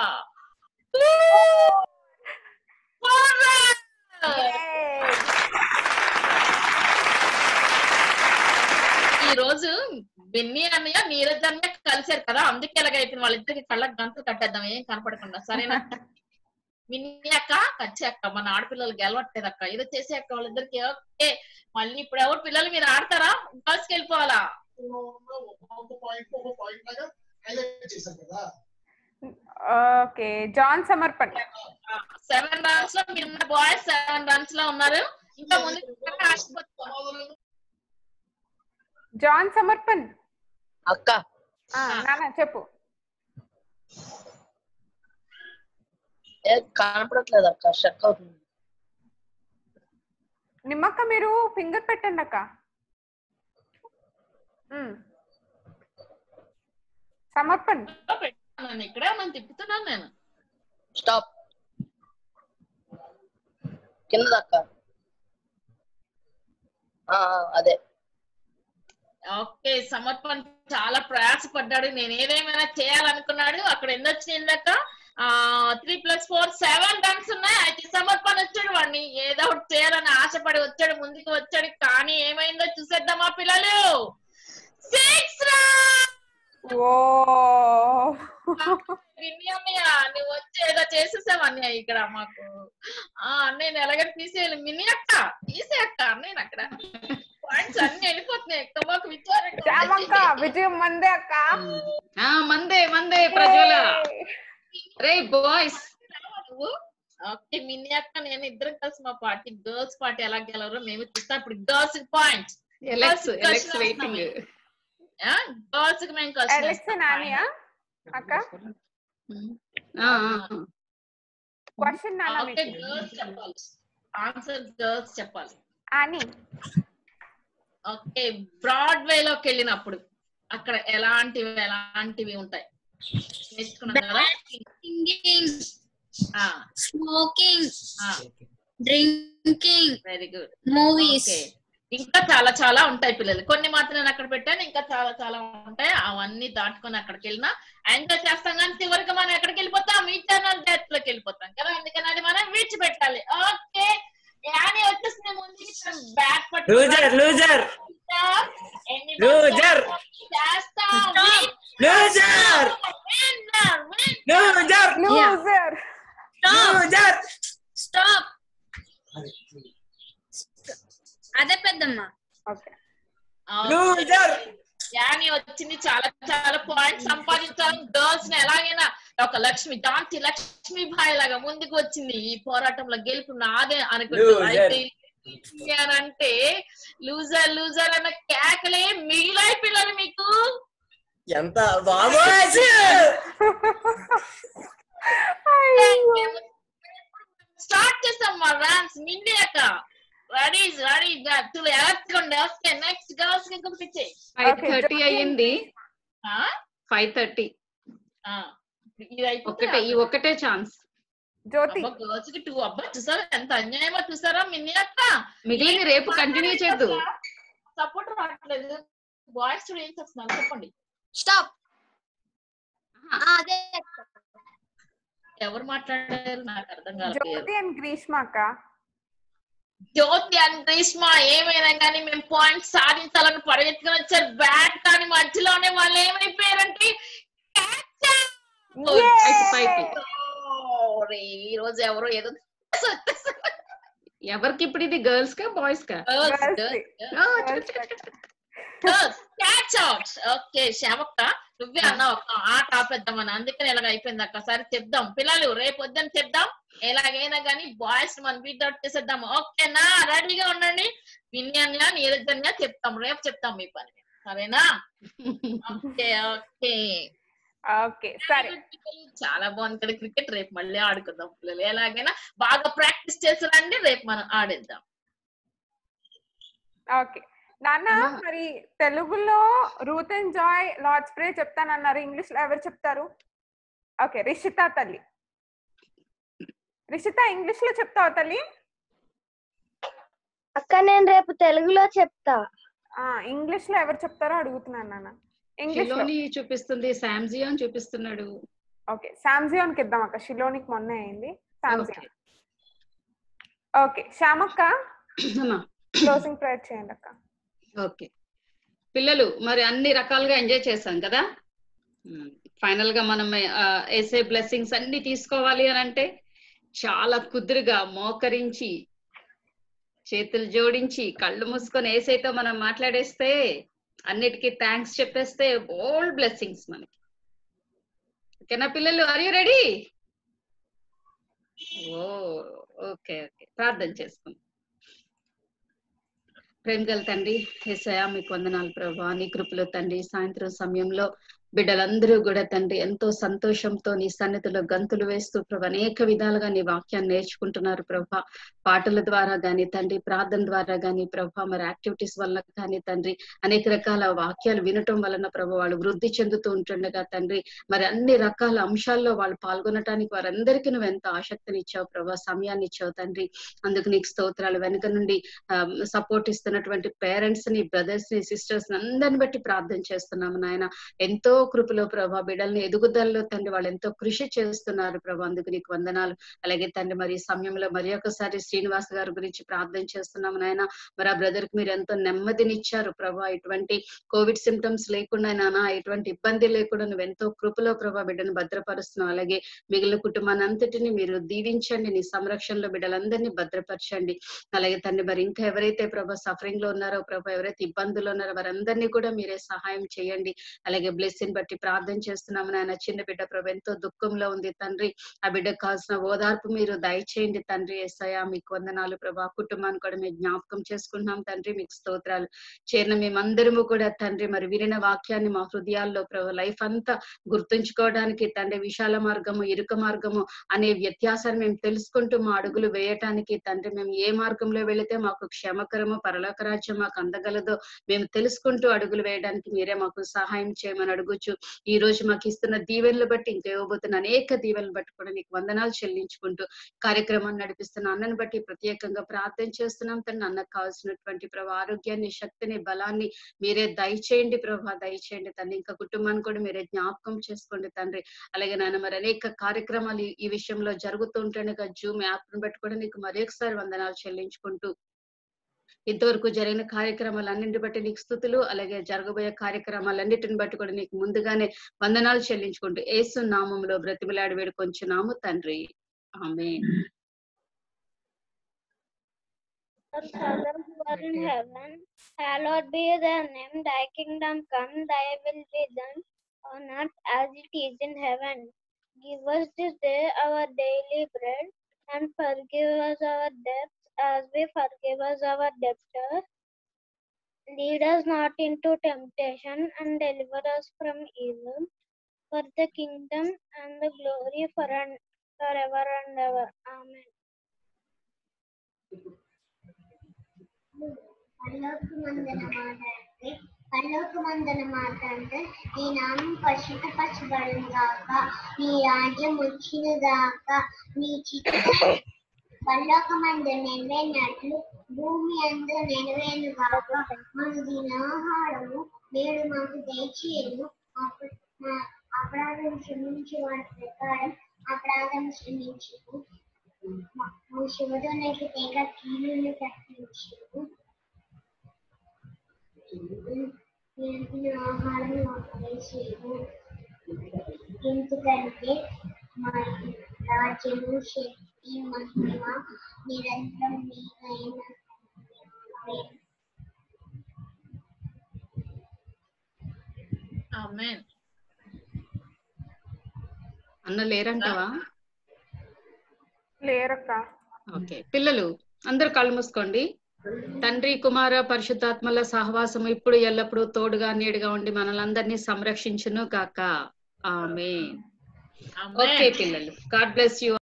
J: ఈ రోజు బెన్నీ అన్నయ్య నీరజ్ అన్నయ్య కలిసారు కదా, అందుకే ఎలాగ అయిపోయింది. వాళ్ళిద్దరికి కళ్ళకి గంటలు కట్టేద్దాం ఏం కనపడకుండా, సరేనా? మిన్నీ అక్క కచ్చి అక్క మన ఆడపిల్లలు గెలవట్లేదు అక్క, ఏదో చేసే అక్క వాళ్ళిద్దరికి. ఓకే మళ్ళీ ఇప్పుడు ఎవరు పిల్లలు మీరు ఆడతారా, గర్ల్స్కి వెళ్ళిపోవాలా?
B: Okay John Samarpan
J: seven runs లో మీరు బాయ్స్ సెవెన్ రన్స్ లో ఉన్నారు. ఇంకా ముందు
B: జాన్ సమర్పణ్
E: అక్క
B: నాన్న చెప్పు.
E: ఏ కనపడట్లేదు అక్క, షక్ అవుతుంది.
B: నిమ్మక్క మీరు ఫింగర్ పెట్టండి అక్క. సమర్పణ్
J: ఇక్కడే మనం తిప్పుతున్నాను నేను.
E: స్టాప్ కింద అక్క. అదే
J: ఓకే సమర్పణ్ చాలా ప్రయాసపడ్డాడు, నేను ఏదేమైనా చేయాలనుకున్నాడు. అక్కడ ఎన్ని వచ్చిందక్క? ఆ three plus four seven runs ఉన్నాయి. అయితే సమర్పణ వచ్చాడు, వాడిని ఏదో ఒకటి చేయాలని ఆశపడి వచ్చాడు, ముందుకు వచ్చాడు. కానీ ఏమైందో చూసేద్దామా పిల్లలు? Six runs. అన్నయ్య నువ్వు వచ్చి ఏదో చేసేసావు అన్నయ్య ఇక్కడ మాకు. ఆ అన్నయ్య ఎలాగ తీసేయాలి? మినీ అక్క తీసే అక్క అన్నయ్య అక్కడ పాయింట్స్ అన్ని వెళ్ళిపోతున్నాయి. మాకు
B: విజయం మందే అక్క,
G: మందే మందే ప్రజల రే బాయ్స్.
J: ఓకే మినీ అక్క నేను ఇద్దరం కలిసి మా పార్టీ గర్ల్స్ పార్టీ ఎలా గెలవరో మేము చూస్తాం. ఇప్పుడు girls points
G: Alex Alex waiting.
J: Girls కి మేము కలిసి
B: నానియా అక్క క్వశ్చన్ నాన్న
J: ఓకే గర్ల్స్ చెప్పాలి, ఆన్సర్ గర్ల్స్ చెప్పాలి.
B: అని
J: ఓకే బ్రాడ్వే లోకి వెళ్ళినప్పుడు అక్కడ ఎలాంటివి ఎలాంటివి ఉంటాయి నేర్చుకున్నాం కదా?
C: Singing, smoking, drinking,
J: very good,
C: movies.
J: ఇంకా చాలా చాలా ఉంటాయి పిల్లలు. కొన్ని మాత్రం నేను అక్కడ పెట్టాను, ఇంకా చాలా చాలా ఉంటాయి. అవన్నీ దాటుకొని అక్కడికి వెళ్ళినా ఎంజాయ్ చేస్తాం, కానీ చివరికి మనం ఎక్కడికి వెళ్ళిపోతాం? ఇటర్నల్ డెత్ లోకి వెళ్ళిపోతాం కదా, అందుకని అది మనం విడిచిపెట్టాలి. ఓకే యానీ వచ్చేసింది ముందుకి, బ్యాట్ పట్టు
E: లూజర్ లూజర్ లూజర్
J: చేస్తాం
E: loser loser
B: loser
E: loser.
C: Stop. అదే పెద్దమ్మ.
B: ఓకే
E: లూజర్
J: యానీ వచ్చింది, చాలా చాలా పాయింట్స్ సంపాదించాలి. గర్ల్స్ ని ఎలాగైనా ఒక లక్ష్మి దాంతి లక్ష్మీ భాయ్ లాగా ముందుకు వచ్చింది. ఈ పోరాటంలో గెలుపు నాదే అనుకుంటుంది. అంటే లూజర్ లూజర్ అన్న కేకలే మిగిలాయి పిల్లలు మీకు.
E: ఎంత బాబోయ్.
J: స్టార్ట్ చేస్తాం మా డాన్స్. మిండి అక్క రెడీ రెడీ తులు ఎలక్ట్గా ఓకే నెక్స్ట్ గర్ల్స్ కి పంపించే.
G: ఫైవ్ థర్టీ అయ్యింది. ఫైవ్ థర్టీ ఒకటే ఈ ఒకటే ఛాన్స్.
B: జ్యోతి
J: గర్ల్స్ కి టూ. అబ్బా చూసారా ఎంత అన్యాయమో చూసారా మిన్ని అక్క.
G: మిగిలింది రేపు కంటిన్యూ చేద్దు.
J: సపోర్ట్ రావట్లేదు. బాయ్స్ చూడ ఏం చేస్తున్నారు చెప్పండి.
C: స్టాప్. అదే
J: ఎవరు మాట్లాడారు నాకు అర్థం కాలేదు.
B: జ్యోతి అండ్ గ్రీష్మ అక్క.
J: జ్యోతి అండ్ గ్రీష్మ ఏమైనా కానీ మేము పాయింట్స్ సాధించాలని పరిగెత్తుకుని వచ్చారు. బ్యాట్ కానీ మధ్యలోనే వాళ్ళు ఏమైపోయారంటే ఈ రోజు ఎవరో ఏదో
G: ఎవరికి ఇప్పుడు ఇది గర్ల్స్ కా బాయ్స్ కా?
J: Catch out. ఓకే శ్యామక్క నువ్వే అన్నావు అక్క ఆట ఆపేద్దామని, అందుకని ఎలాగ అయిపోయింది అక్క. సరే చెప్దాం పిల్లలు, రేపు వద్దని చెప్దాం. ఎలాగైనా కానీ బాయ్స్ మనం బీట్ అవుట్ చేసేద్దాం. ఓకేనా? రెడీగా ఉండండి. విన్యాన్యా నీరజన్యా చెప్తాం, రేపు చెప్తాం మీ పని, సరేనా? ఓకే ఓకే
B: ఓకే సరే.
J: చాలా బాగుంది కదా క్రికెట్. రేపు మళ్ళీ ఆడుకుందాం పిల్లలు. ఎలాగైనా బాగా ప్రాక్టీస్ చేసారండి, రేపు మనం ఆడేద్దాం.
B: ఓకే నాన్న మరి తెలుగులో Ruth and Joy Lord's prayer చెప్తానన్నారు, ఇంగ్లీష్ లో ఎవరు చెప్తారు? ఓకే, రిషిత తల్లి. రిషిత ఇంగ్లీష్ లో చెప్తావా తల్లి?
C: అక్క నేను రేపు తెలుగులో చెప్తా.
B: ఇంగ్లీష్ లో ఎవరు చెప్తారో అడుగుతున్నాను నాన్న. ఇంగ్లీష్ లో
G: చూపిస్తుంది, శామ్జియోన్ చూపిస్తున్నాడు. ఓకే,
B: శామ్జియోన్ కి ఇద్దాం అక్క, షిలోనికి మొన్న అయింది శామ్జియోన్. ఓకే శ్యామక్క క్లోజింగ్ ప్రేయర్ చేయండి అక్క.
G: ఓకే పిల్లలు, మరి అన్ని రకాలుగా ఎంజాయ్ చేశాం కదా. ఫైనల్ గా మనం ఏసే బ్లెస్సింగ్స్ అన్ని తీసుకోవాలి అని అంటే చాలా కుదురుగా మోకరించి చేతులు జోడించి కళ్ళు మూసుకొని ఏసైతో మనం మాట్లాడేస్తే, అన్నిటికీ థ్యాంక్స్ చెప్పేస్తే బోల్డ్ బ్లెస్సింగ్స్ మనకి. ఓకేనా పిల్లలు, are you ready? Oh okay okay, ప్రార్థన చేసుకుందాం. ప్రేమ గల తండ్రి యేసయ్యా, మీకు వందనాలు ప్రభా. నీ కృపలో తండ్రి సాయంత్రం సమయంలో బిడ్డలందరూ కూడా తండ్రి ఎంతో సంతోషంతో నీ సన్నిధిలో గంతులు వేస్తూ ప్రభా అనేక విధాలుగా నీ వాక్యాన్ని నేర్చుకుంటున్నారు ప్రభా. పాటల ద్వారా గాని తండ్రి, ప్రార్థన ద్వారా గాని ప్రభా, మరి యాక్టివిటీస్ వల్ల కానీ తండ్రి, అనేక రకాల వాక్యాలు వినటం వలన ప్రభా వాళ్ళు వృద్ధి చెందుతూ ఉంటుండగా తండ్రి, మరి అన్ని రకాల అంశాల్లో వాళ్ళు పాల్గొనటానికి వారందరికీ నువ్వు ఎంతో ఆసక్తిని ఇచ్చావు ప్రభా, సమయాన్ని ఇచ్చావు తండ్రి. అందుకు నీకు స్తోత్రాలు. వెనుక నుండి సపోర్ట్ ఇస్తున్నటువంటి పేరెంట్స్ ని, బ్రదర్స్ ని, సిస్టర్స్ ని అందరిని బట్టి ప్రార్థన చేస్తున్నాము నాయన. ఎంతో కృపలో ప్రభా బిడ్డల్ని ఎదుగుదలలో తండ్రి వాళ్ళు ఎంతో కృషి చేస్తున్నారు ప్రభా, అందుకు నీకు వందనాలు. అలాగే తండ్రి మరి ఈ సమయంలో మరి ఒకసారి శ్రీనివాస్ గారి గురించి ప్రార్థన చేస్తున్నాము నాయన. మరి ఆ బ్రదర్ కి మీరు ఎంతో నెమ్మదినిచ్చారు ప్రభా, ఇటువంటి కోవిడ్ సిమ్టమ్స్ లేకుండా నానా, ఎటువంటి ఇబ్బంది లేకుండా నువ్వు ఎంతో కృపలో ప్రభా బిడ్డను భద్రపరుస్తున్నావు. అలాగే మిగిలిన కుటుంబాన్ని అంతటిని మీరు దీవించండి, నీ సంరక్షణలో బిడ్డలందరినీ భద్రపరచండి. అలాగే తండ్రి మరి ఇంకా ఎవరైతే ప్రభా సఫరింగ్ లో ఉన్నారో ప్రభా, ఎవరైతే ఇబ్బందులు ఉన్నారో వారందరినీ కూడా మీరే సహాయం చేయండి. అలాగే బ్లెస్సింగ్ బట్టి ప్రార్థన చేస్తున్నాము నాయన. చిన్న బిడ్డ ప్రభు ఎంతో దుఃఖంలో ఉంది తండ్రి, ఆ బిడ్డకు కావాల్సిన ఓదార్పు మీరు దయచేయండి తండ్రి. యేసయ్యా మీకు వందనాలు ప్రభా. కుటుంబాన్ని కూడా మేము జ్ఞాపకం చేసుకుంటున్నాం తండ్రి, మీకు స్తోత్రాలు. చేరిన మేమందరము కూడా తండ్రి మరి వినిన వాక్యాన్ని మా హృదయాల్లో ప్రభు లైఫ్ అంతా గుర్తుంచుకోవడానికి తండ్రి, విశాల మార్గము ఇరుక మార్గము అనే వ్యత్యాసాన్ని మేము తెలుసుకుంటూ మా అడుగులు వేయటానికి తండ్రి, మేము ఏ మార్గంలో వెళితే మాకు క్షేమకరము పరలోక రాజ్యం మాకు అందగలదో మేము తెలుసుకుంటూ అడుగులు వేయడానికి మీరే మాకు సహాయం చేయమని అడుగుచు, ఈ రోజు మాకు ఇస్తున్న దీవెనలు బట్టి ఇంకా ఇవ్వబోతున్న అనేక దీవెనలు బట్టి కూడా నీకు వందనాలు చెల్లించుకుంటూ కార్యక్రమాన్ని నడిపిస్తున్న అన్నను బట్టి ప్రత్యేకంగా ప్రార్థన చేస్తున్నాం తండ్రి. అన్నకు కావాల్సినటువంటి ప్రభా ఆరోగ్యాన్ని, శక్తిని, బలాన్ని మీరే దయచేయండి ప్రభా, దయచేయండి తండ్రి. ఇంకా కుటుంబాన్ని కూడా మీరే జ్ఞాపకం చేసుకోండి తండ్రి. అలాగే నాన్న మరి అనేక కార్యక్రమాలు ఈ విషయంలో జరుగుతూ ఉంటుండగా జూమ్ యాప్ ను బట్టి కూడా నీకు మరి ఒకసారి వందనాలు చెల్లించుకుంటూ, ఇంతవరకు జరిగిన కార్యక్రమాలన్నింటిని బట్టి నీకు స్తుతులు, అలాగే జరగబోయే కార్యక్రమాలన్నిటిని బట్టి కూడా నీకు ముందుగానే వందనాలు చెల్లించుకుంటూ యేసు నామములో బ్రతిమిలాడి వేడుకొంచున్నాము తండ్రి, ఆమేన్.
C: Father who art in heaven, hallowed be thy name. Thy kingdom come, thy will be done on earth as it is in heaven. Give us this day our daily bread, and forgive us our debts as we forgive us our debtors. Lead us not into temptation, and deliver us from evil. For the kingdom and the glory for an- forever and ever. Amen.
O: పరలోకమందున మాట అంటే పరలోకమందున మాట అంటే నీ నామం పరిశుద్ధపరచబడును గాక, నీ రాజ్యం వచ్చిన గాక, నీ చిత్తం పరలోకమందు నెరవేరినట్లు భూమి అందు నెరవేరును గాక. మన దినాహారము నేడు మాకు దయచేయము, అపరాధం క్షమించే వారి ప్రకారం అపరాధం క్షమించము, మా శివదోనికి తెగ కీలును తప్పించు, ఆహారం మాకు దయచేయము. ఎందుకంటే మా రాజ్యము, శక్తి, మహిమ నిరంతరం నీవైన
J: ఆమేన్.
G: అన్న లేరంటావా?
B: లేరక్క.
G: ఓకే పిల్లలు అందరు కళ్ళు మూసుకోండి. తండ్రి, కుమార, పరిశుద్ధాత్మల సహవాసము ఇప్పుడు ఎల్లప్పుడూ తోడుగా నీడుగా ఉండి మనలందరినీ సంరక్షించును కాక. ఆమేన్. ఓకే పిల్లలు, గాడ్ బ్లెస్ యు.